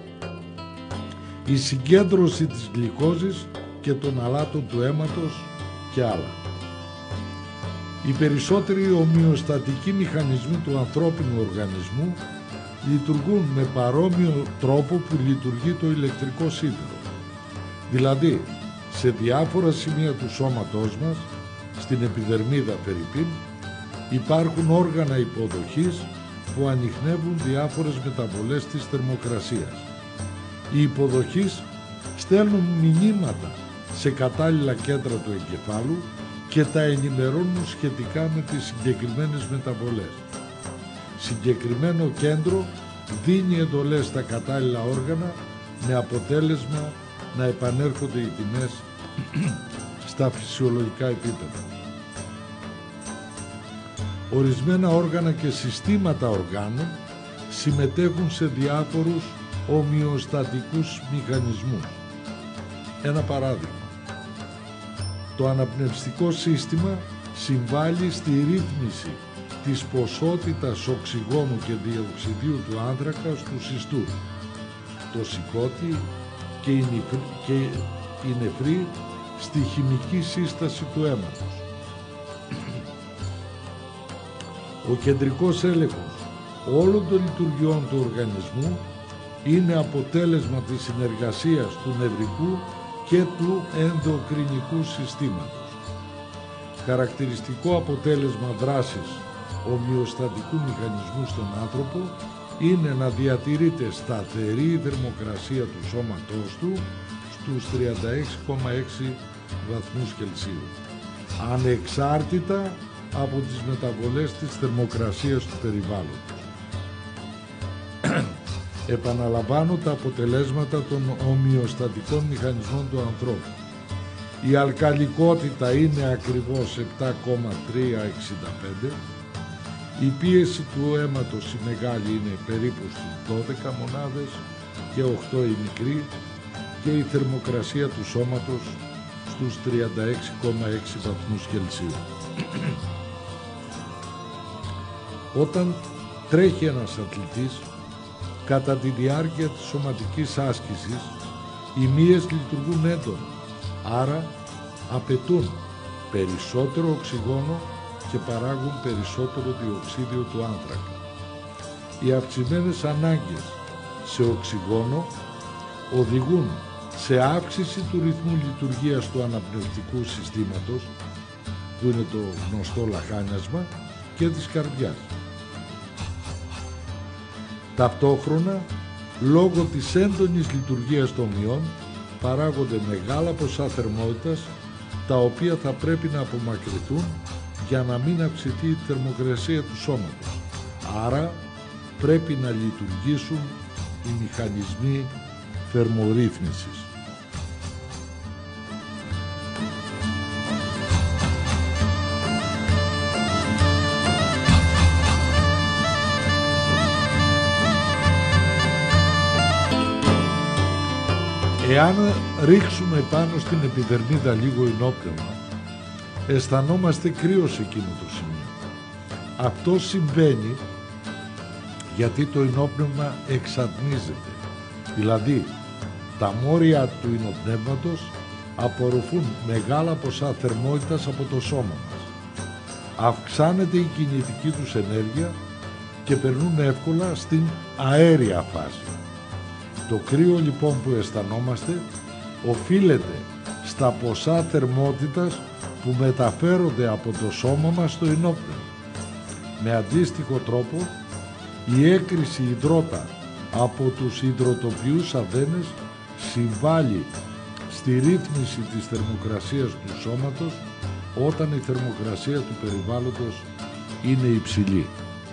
Speaker 1: η συγκέντρωση της γλυκόζης και των αλάτων του αίματος και άλλα. Οι περισσότεροι ομοιοστατικοί μηχανισμοί του ανθρώπινου οργανισμού λειτουργούν με παρόμοιο τρόπο που λειτουργεί το ηλεκτρικό σίδερο. Δηλαδή, σε διάφορα σημεία του σώματός μας, στην επιδερμίδα φερρυπίν, υπάρχουν όργανα υποδοχής που ανιχνεύουν διάφορες μεταβολές της θερμοκρασίας. Οι υποδοχείς στέλνουν μηνύματα σε κατάλληλα κέντρα του εγκεφάλου και τα ενημερώνουν σχετικά με τις συγκεκριμένες μεταβολές. Συγκεκριμένο κέντρο δίνει εντολές στα κατάλληλα όργανα με αποτέλεσμα να επανέρχονται οι τιμές στα φυσιολογικά επίπεδα. Ορισμένα όργανα και συστήματα οργάνων συμμετέχουν σε διάφορους ομοιοστατικούς μηχανισμούς. Ένα παράδειγμα. Το αναπνευστικό σύστημα συμβάλλει στη ρύθμιση της ποσότητας οξυγόνου και διοξιδίου του άνθρακα στους ιστούς, το σηκώτη και η νεφρή στη χημική σύσταση του αίματος. Ο κεντρικός έλεγχος όλων των λειτουργιών του οργανισμού είναι αποτέλεσμα της συνεργασίας του νευρικού και του ενδοκρινικού συστήματος. Χαρακτηριστικό αποτέλεσμα δράσης ομοιοστατικού μηχανισμού στον άνθρωπο είναι να διατηρείται σταθερή η θερμοκρασία του σώματός του στους 36,6 βαθμούς Κελσίου, ανεξάρτητα από τις μεταβολές της θερμοκρασίας του περιβάλλοντος. Επαναλαμβάνω τα αποτελέσματα των ομοιοστατικών μηχανισμών του ανθρώπου. Η αλκαλικότητα είναι ακριβώς 7,365, η πίεση του αίματος η μεγάλη είναι περίπου στις 12 μονάδες και 8 η μικρή, και η θερμοκρασία του σώματος στους 36,6 βαθμούς Κελσίου. Όταν τρέχει ένας αθλητής, κατά τη διάρκεια της σωματικής άσκησης, οι μύες λειτουργούν έντονα, άρα απαιτούν περισσότερο οξυγόνο και παράγουν περισσότερο διοξίδιο του άνθρακα. Οι αυξημένες ανάγκες σε οξυγόνο οδηγούν σε αύξηση του ρυθμού λειτουργίας του αναπνευστικού συστήματος, που είναι το γνωστό λαχάνιασμα, και της καρδιάς. Ταυτόχρονα, λόγω της έντονης λειτουργίας των μυών, παράγονται μεγάλα ποσά θερμότητας, τα οποία θα πρέπει να απομακρυνθούν για να μην αυξηθεί η θερμοκρασία του σώματος. Άρα, πρέπει να λειτουργήσουν οι μηχανισμοί θερμορύθμισης. Εάν ρίξουμε πάνω στην επιδερμίδα λίγο ενόπνευμα, αισθανόμαστε κρύο σε εκείνο το σημείο. Αυτό συμβαίνει γιατί το ενόπνευμα εξατμίζεται. Δηλαδή, τα μόρια του ινοπνεύματος απορροφούν μεγάλα ποσά θερμότητας από το σώμα μας. Αυξάνεται η κινητική τους ενέργεια και περνούν εύκολα στην αέρια φάση. Το κρύο λοιπόν που αισθανόμαστε οφείλεται στα ποσά θερμότητας που μεταφέρονται από το σώμα μας στο ενόπνευμα. Με αντίστοιχο τρόπο, η έκρηση υδρότα από τους υδροτοποιούς αδένες συμβάλλει στη ρύθμιση της θερμοκρασίας του σώματος όταν η θερμοκρασία του περιβάλλοντος είναι υψηλή.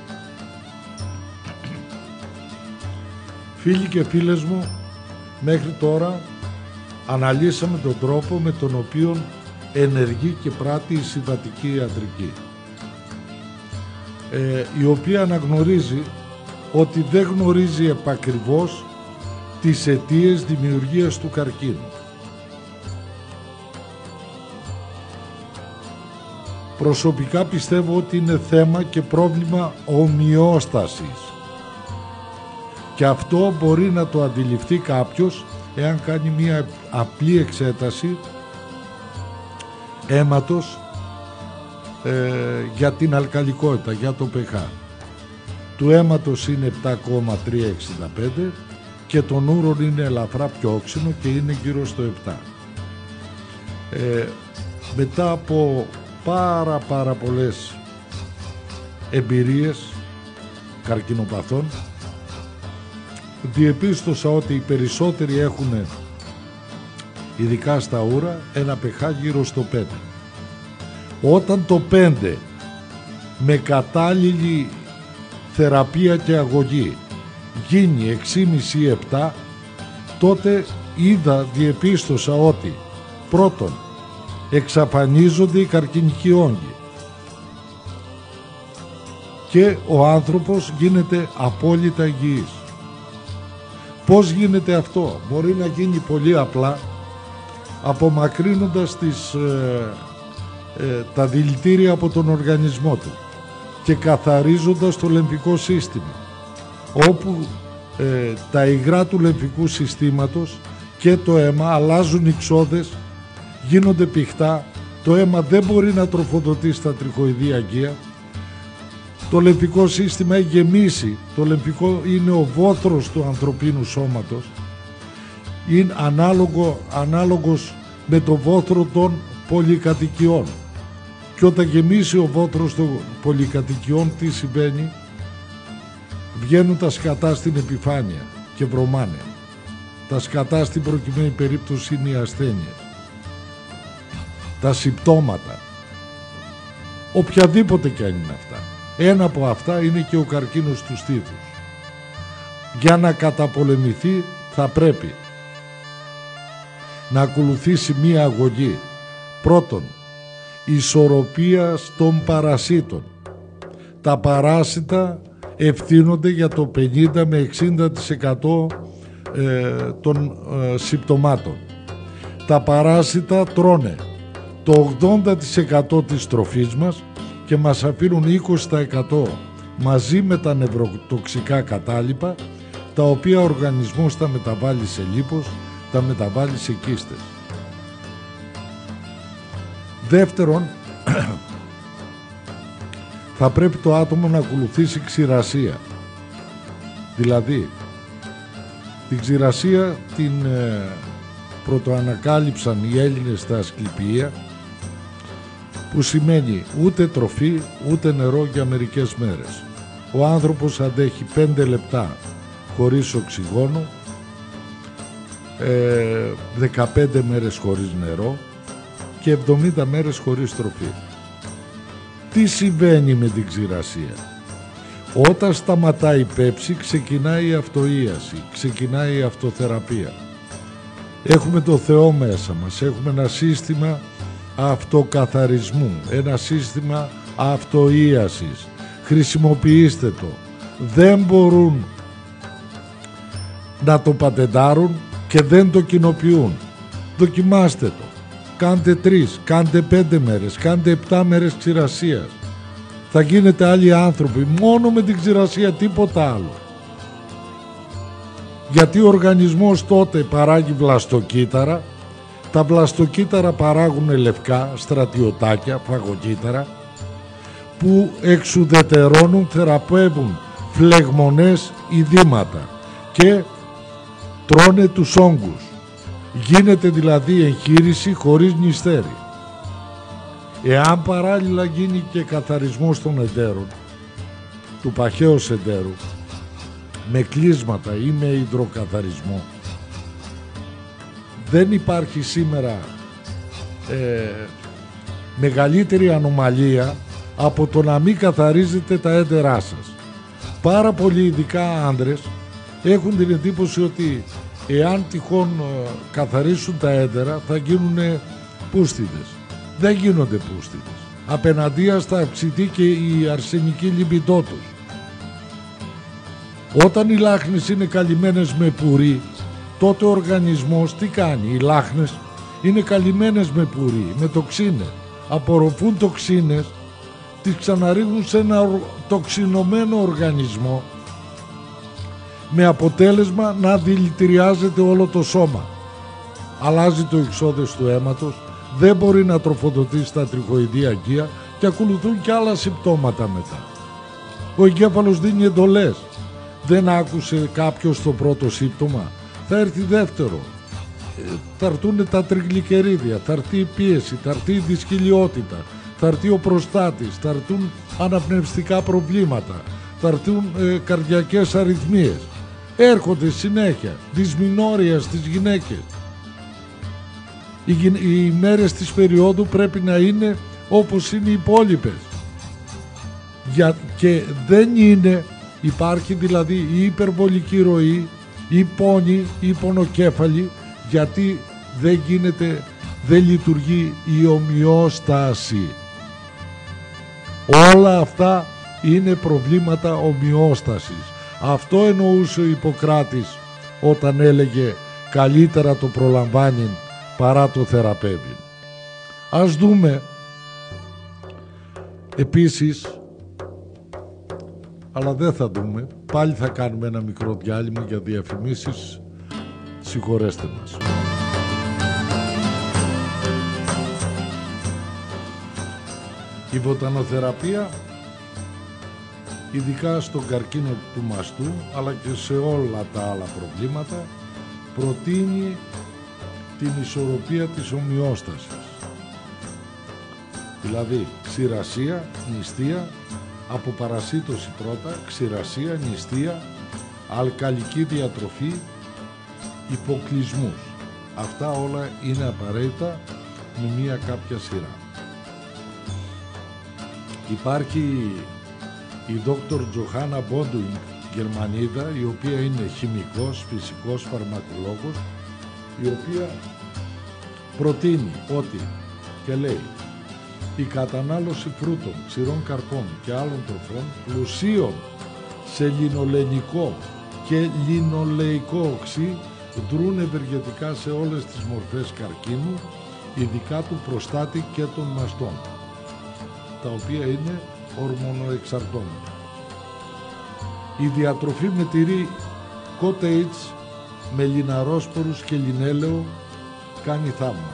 Speaker 1: Φίλοι και φίλες μου, μέχρι τώρα αναλύσαμε τον τρόπο με τον οποίο ενεργεί και πράττει η συμβατική ιατρική, η οποία αναγνωρίζει ότι δεν γνωρίζει επακριβώς τις αιτίες δημιουργίας του καρκίνου. Προσωπικά πιστεύω ότι είναι θέμα και πρόβλημα ομοιόστασης. Και αυτό μπορεί να το αντιληφθεί κάποιος εάν κάνει μία απλή εξέταση αίματος για την αλκαλικότητα, για το pH. Του αίματος είναι 7,365 και των ούρων είναι ελαφρά πιο όξινο και είναι γύρω στο 7. Μετά από πάρα πολλές εμπειρίες καρκινοπαθών, διεπίστωσα ότι οι περισσότεροι έχουν, ειδικά στα ούρα, ένα pH γύρω στο 5. Όταν το 5 με κατάλληλη θεραπεία και αγωγή γίνει 6,5 ή 7, τότε διεπίστωσα ότι πρώτον εξαφανίζονται οι καρκινικοί όγκοι και ο άνθρωπος γίνεται απόλυτα υγιής. Πώς γίνεται αυτό? Μπορεί να γίνει πολύ απλά, απομακρύνοντας τα δηλητήρια από τον οργανισμό του και καθαρίζοντας το λεμφικό σύστημα, όπου τα υγρά του λεμφικού συστήματος και το αίμα αλλάζουν ιξώδες, γίνονται πηχτά, το αίμα δεν μπορεί να τροφοδοτεί στα τριχοειδή αγγεία, το λεμφικό σύστημα έχει γεμίσει, το λεμφικό είναι ο βόθρος του ανθρωπίνου σώματος, είναι ανάλογος με το βόθρο των πολυκατοικιών. Και όταν γεμίσει ο βόθρος των πολυκατοικιών, τι συμβαίνει? Βγαίνουν τα σκατά στην επιφάνεια και βρωμάνε. Τα σκατά στην προκειμένη περίπτωση είναι οι ασθένειες, τα συμπτώματα, οποιαδήποτε κι αν είναι αυτά. Ένα από αυτά είναι και ο καρκίνος του στήθους. Για να καταπολεμηθεί θα πρέπει να ακολουθήσει μία αγωγή. Πρώτον, ισορροπία των παρασίτων. Τα παράσιτα ευθύνονται για το 50 με 60% των συμπτωμάτων. Τα παράσιτα τρώνε το 80% της τροφής μας και μας αφήνουν 20% μαζί με τα νευροτοξικά κατάλοιπα, τα οποία ο οργανισμός τα μεταβάλλει σε λίπος, τα μεταβάλλει σε κίστες. Δεύτερον, θα πρέπει το άτομο να ακολουθήσει ξηρασία. Δηλαδή, την ξηρασία την πρωτοανακάλυψαν οι Έλληνες στα Ασκληπία, που σημαίνει ούτε τροφή ούτε νερό για μερικές μέρες. Ο άνθρωπος αντέχει 5 λεπτά χωρίς οξυγόνο, 15 μέρες χωρίς νερό και 70 μέρες χωρίς τροφή. Τι συμβαίνει με την ξηρασία? Όταν σταματάει η πέψη, ξεκινάει η αυτοίαση, ξεκινάει η αυτοθεραπεία. Έχουμε το Θεό μέσα μας, έχουμε ένα σύστημα αυτοκαθαρισμού, ένα σύστημα αυτοίασης. Χρησιμοποιήστε το. Δεν μπορούν να το πατεντάρουν και δεν το κοινοποιούν. Δοκιμάστε το. Κάντε 3, κάντε 5 μέρες, κάντε 7 μέρες ξηρασίας. Θα γίνετε άλλοι άνθρωποι μόνο με την ξηρασία, τίποτα άλλο. Γιατί ο οργανισμός τότε παράγει βλαστοκύτταρα, τα βλαστοκύτταρα παράγουν λευκά, στρατιωτάκια, φαγοκύτταρα, που εξουδετερώνουν, θεραπεύουν φλεγμονές, ειδήματα και τρώνε τους όγκους. Γίνεται δηλαδή εγχείρηση χωρίς νηστέρι. Εάν παράλληλα γίνει και καθαρισμός των εντέρων, του παχαίου εντέρου, με κλείσματα ή με υδροκαθαρισμό, δεν υπάρχει σήμερα μεγαλύτερη ανομαλία από το να μην καθαρίζετε τα έντερά σας. Πάρα πολλοί, ειδικά άντρες, έχουν την εντύπωση ότι εάν τυχόν καθαρίσουν τα έντερα θα γίνουν πούστιδες. Δεν γίνονται πούστιδες. Απέναντίας θα αυξηθεί και η αρσενική λιμπιντό τους. Όταν οι λάχνες είναι καλυμμένες με πουρί, τότε ο οργανισμός τι κάνει? Οι λάχνες είναι καλυμμένες με πουρί, με τοξίνες. Απορροφούν τοξίνες, τις ξαναρίχνουν σε ένα τοξινωμένο οργανισμό, με αποτέλεσμα να δηλητηριάζεται όλο το σώμα. Αλλάζει το εξώδες του αίματος, δεν μπορεί να τροφοδοτήσει τα τριχοειδή αγκία και ακολουθούν και άλλα συμπτώματα μετά. Ο εγκέφαλος δίνει εντολές. Δεν άκουσε κάποιος το πρώτο σύμπτωμα, θα έρθει δεύτερο. Θα έρθουν τα τριγλικερίδια, θα έρθει η πίεση, θα έρθει η δυσκυλιότητα, θα έρθει ο προστάτης, θα έρθουν αναπνευστικά προβλήματα, θα έρθουν καρδιακές αρρυθμίες. Έρχονται συνέχεια, δυσμηνόρια στις γυναίκες. Οι μέρες της περίοδου πρέπει να είναι όπως είναι οι υπόλοιπες. Και δεν είναι, υπάρχει δηλαδή η υπερβολική ροή, η πόνη, η πονοκέφαλη, γιατί δεν λειτουργεί η ομοιόσταση. Όλα αυτά είναι προβλήματα ομοιόστασης. Αυτό εννοούσε ο Ιπποκράτης όταν έλεγε καλύτερα το προλαμβάνει παρά το θεραπεύει. Ας δούμε επίσης, αλλά δεν θα δούμε, πάλι θα κάνουμε ένα μικρό διάλειμμα για διαφημίσεις, συγχωρέστε μας. Η βοτανοθεραπεία, ειδικά στον καρκίνο του μαστού, αλλά και σε όλα τα άλλα προβλήματα, προτείνει την ισορροπία της ομοιόστασης. Δηλαδή, ξηρασία, νηστεία, αποπαρασίτωση πρώτα, ξηρασία, νηστεία, αλκαλική διατροφή, υποκλεισμούς. Αυτά όλα είναι απαραίτητα με μία κάποια σειρά. Υπάρχει η Dr. Johanna Bodwing, Γερμανίδα, η οποία είναι χημικός, φυσικός, φαρμακολόγος, η οποία προτείνει ότι, και λέει, η κατανάλωση φρούτων, ξηρών καρπών και άλλων τροφών πλουσίων σε λινολενικό και λινολεϊκό οξύ δρούν ευεργετικά σε όλες τις μορφές καρκίνου, ειδικά του προστάτη και των μαστών, τα οποία είναι ορμονοεξαρτώμενα. Η διατροφή με τυρί cottage με λιναρόσπορους και λινέλαιο κάνει θαύμα.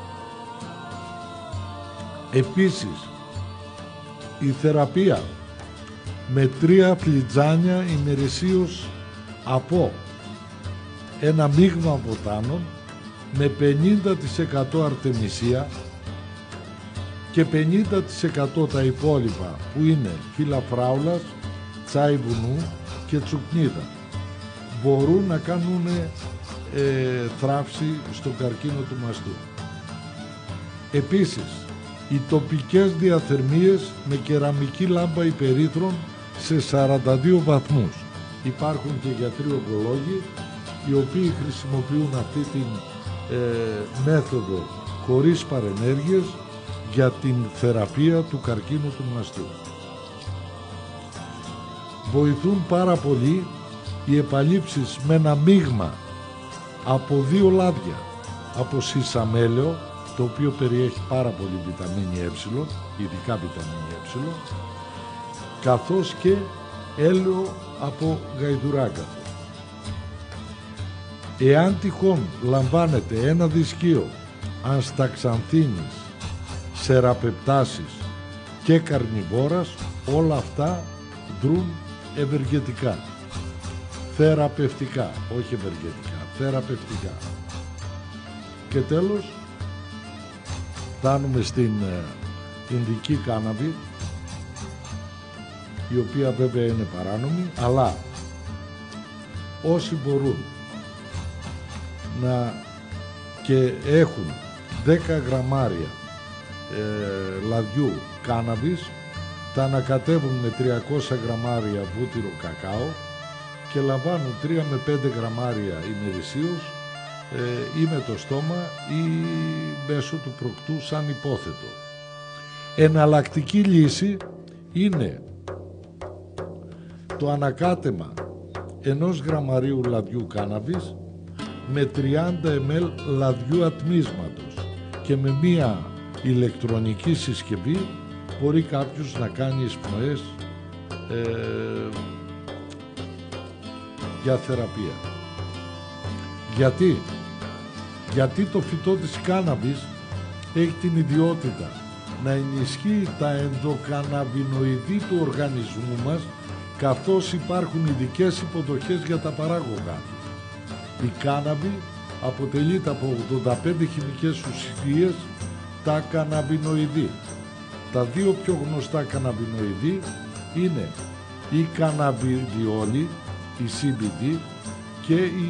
Speaker 1: Επίσης, η θεραπεία με 3 φλιτζάνια ημερησίως από ένα μείγμα βοτάνων με 50% αρτεμισία και 50% τα υπόλοιπα που είναι φύλλα φράουλας, τσάι βουνού και τσουκνίδα, μπορούν να κάνουν θράψη στον καρκίνο του μαστού. Επίσης, οι τοπικές διαθερμίες με κεραμική λάμπα υπερύθρων σε 42 βαθμούς. Υπάρχουν και γιατροί ογκολόγοι οι οποίοι χρησιμοποιούν αυτή την μέθοδο χωρίς παρενέργειες για την θεραπεία του καρκίνου του μαστού. Βοηθούν πάρα πολύ οι επαλήψεις με ένα μείγμα από 2 λάδια από σισαμέλαιο, το οποίο περιέχει πάρα πολύ βιταμίνη Ε, ειδικά βιταμίνη Ε, καθώς και έλαιο από γαϊδουράκαθο. Εάν τυχόν λαμβάνετε ένα δυσκείο ανσταξανθίνης, σεραπεπτάσης και καρνιβόρας, όλα αυτά δρούν ευεργετικά, θεραπευτικά, όχι ευεργετικά, θεραπευτικά. Και τέλος, φτάνουμε στην Ινδική κάναβη, η οποία βέβαια είναι παράνομη, αλλά όσοι μπορούν να και έχουν 10 γραμμάρια λαδιού κάναβης, τα ανακατεύουν με 300 γραμμάρια βούτυρο κακάο και λαμβάνουν 3 με 5 γραμμάρια ημερησίως ή με το στόμα ή μέσω του προκτού σαν υπόθετο. Εναλλακτική λύση είναι το ανακάτεμα 1 γραμμαρίου λαδιού κάναβης με 30 ml λαδιού ατμίσματος και με μία ηλεκτρονική συσκευή μπορεί κάποιος να κάνει εισπνοές για θεραπεία. Γιατί το φυτό της κάναβης έχει την ιδιότητα να ενισχύει τα ενδοκαναβινοειδή του οργανισμού μας, καθώς υπάρχουν ειδικές υποδοχές για τα παράγωγά. Η κάναβη αποτελείται από 85 χημικές ουσίες, τα καναβινοειδή. Τα 2 πιο γνωστά καναβινοειδή είναι η καναβιδιόλη, η CBD, και η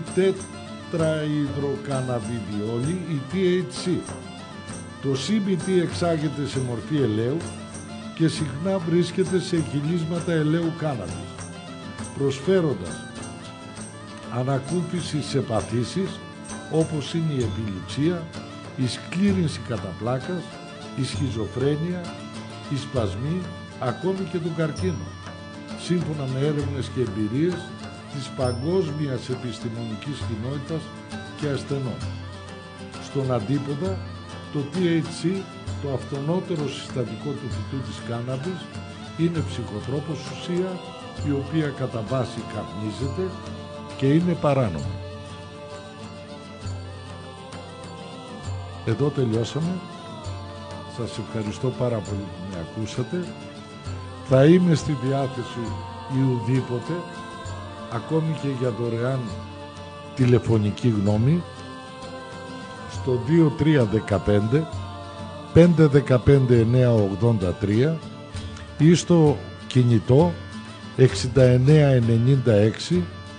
Speaker 1: τετραϊδροκαναβιδιόλη, η THC. Το CBD εξάγεται σε μορφή ελαίου και συχνά βρίσκεται σε χυλίσματα ελαίου κάναβης, προσφέροντας ανακούφιση σε παθήσεις όπως είναι η επιληψία, η σκλήρυνση κατά πλάκας, η σχιζοφρένεια, οι σπασμοί, ακόμη και τον καρκίνο, σύμφωνα με έρευνες και εμπειρίες της παγκόσμιας επιστημονικής κοινότητας και ασθενών. Στον αντίποδα, το THC, το αυτονότερο συστατικό του φυτού της κάναβης, είναι ψυχοτρόπος ουσία, η οποία κατά βάση καπνίζεται και είναι παράνομη. Εδώ τελειώσαμε. Σας ευχαριστώ πάρα πολύ που με ακούσατε. Θα είμαι στη διάθεση ουδήποτε, ακόμη και για δωρεάν τηλεφωνική γνώμη, στο 2315 515 983 ή στο κινητό 6996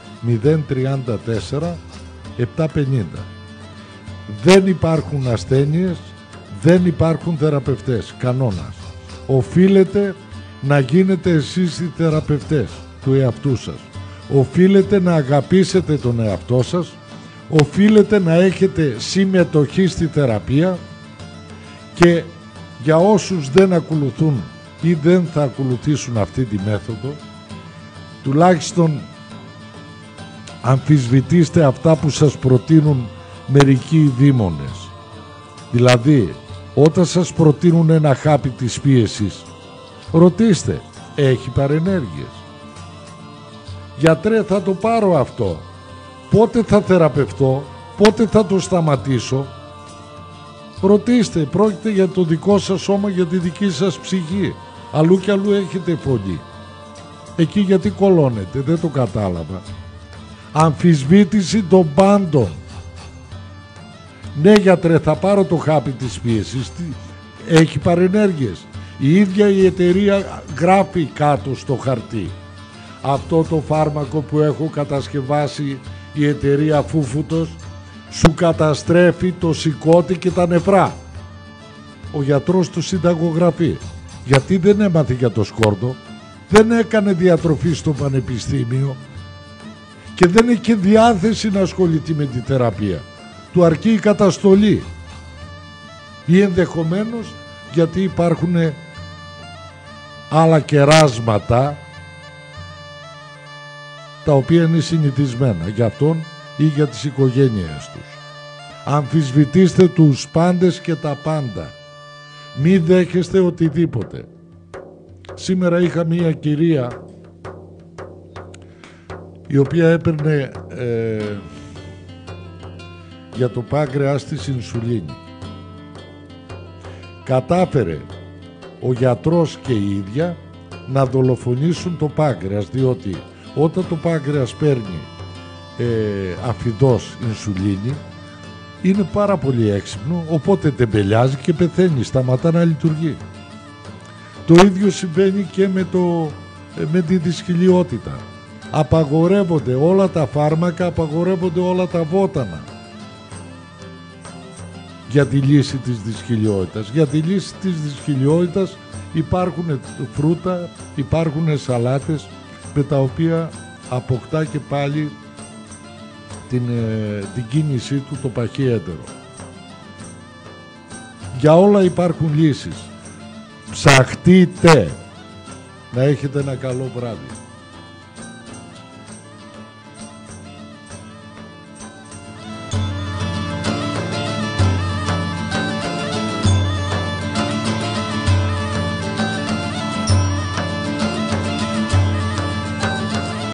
Speaker 1: 034 750. Δεν υπάρχουν ασθένειες, δεν υπάρχουν θεραπευτές. Κανόνας. Οφείλετε να γίνετε εσείς οι θεραπευτές του εαυτού σας. Οφείλετε να αγαπήσετε τον εαυτό σας. Οφείλετε να έχετε συμμετοχή στη θεραπεία, και για όσους δεν ακολουθούν ή δεν θα ακολουθήσουν αυτή τη μέθοδο, τουλάχιστον αμφισβητήστε αυτά που σας προτείνουν μερικοί δήμονες. Δηλαδή, όταν σας προτείνουν ένα χάπι της πίεσης, ρωτήστε, έχει παρενέργειες? Γιατρέ, θα το πάρω αυτό. Πότε θα θεραπευτώ? Πότε θα το σταματήσω? Ρωτήστε, πρόκειται για το δικό σας σώμα, για τη δική σας ψυχή. Αλλού και αλλού έχετε φωνή. Εκεί γιατί κολώνετε? Δεν το κατάλαβα. Αμφισβήτηση των πάντων. Ναι, γιατρέ, θα πάρω το χάπι της πίεσης. Έχει παρενέργειες? Η ίδια η εταιρεία γράφει κάτω στο χαρτί. Αυτό το φάρμακο που έχω κατασκευάσει η εταιρεία Φούφουτος σου καταστρέφει το σηκώτη και τα νεφρά. Ο γιατρός του συνταγογραφεί. Γιατί δεν έμαθε για το σκόρδο, δεν έκανε διατροφή στο πανεπιστήμιο και δεν έχει διάθεση να ασχοληθεί με τη θεραπεία. Του αρκεί η καταστολή. Ή ενδεχομένως γιατί υπάρχουν άλλα κεράσματα τα οποία είναι συνηθισμένα για αυτόν ή για τις οικογένειες τους. Αμφισβητήστε τους πάντες και τα πάντα. Μη δέχεστε οτιδήποτε. Σήμερα είχα μία κυρία η οποία έπαιρνε για το πάγκρεας της ινσουλίνη. Κατάφερε ο γιατρός και η ίδια να δολοφονήσουν το πάγκρεας, διότι όταν το πάγκρεας παίρνει αφιδώς ινσουλίνη είναι πάρα πολύ έξυπνο, οπότε τεμπελιάζει και πεθαίνει, σταματά να λειτουργεί. Το ίδιο συμβαίνει και με τη δυσχυλιότητα. Απαγορεύονται όλα τα φάρμακα, απαγορεύονται όλα τα βότανα για τη λύση της δυσχυλιότητας. Για τη λύση της δυσχυλιότητας υπάρχουν φρούτα, υπάρχουν σαλάτες με τα οποία αποκτά και πάλι την κίνησή του το παχύ έντερο. Για όλα υπάρχουν λύσεις. Ψαχτείτε. Να έχετε ένα καλό βράδυ.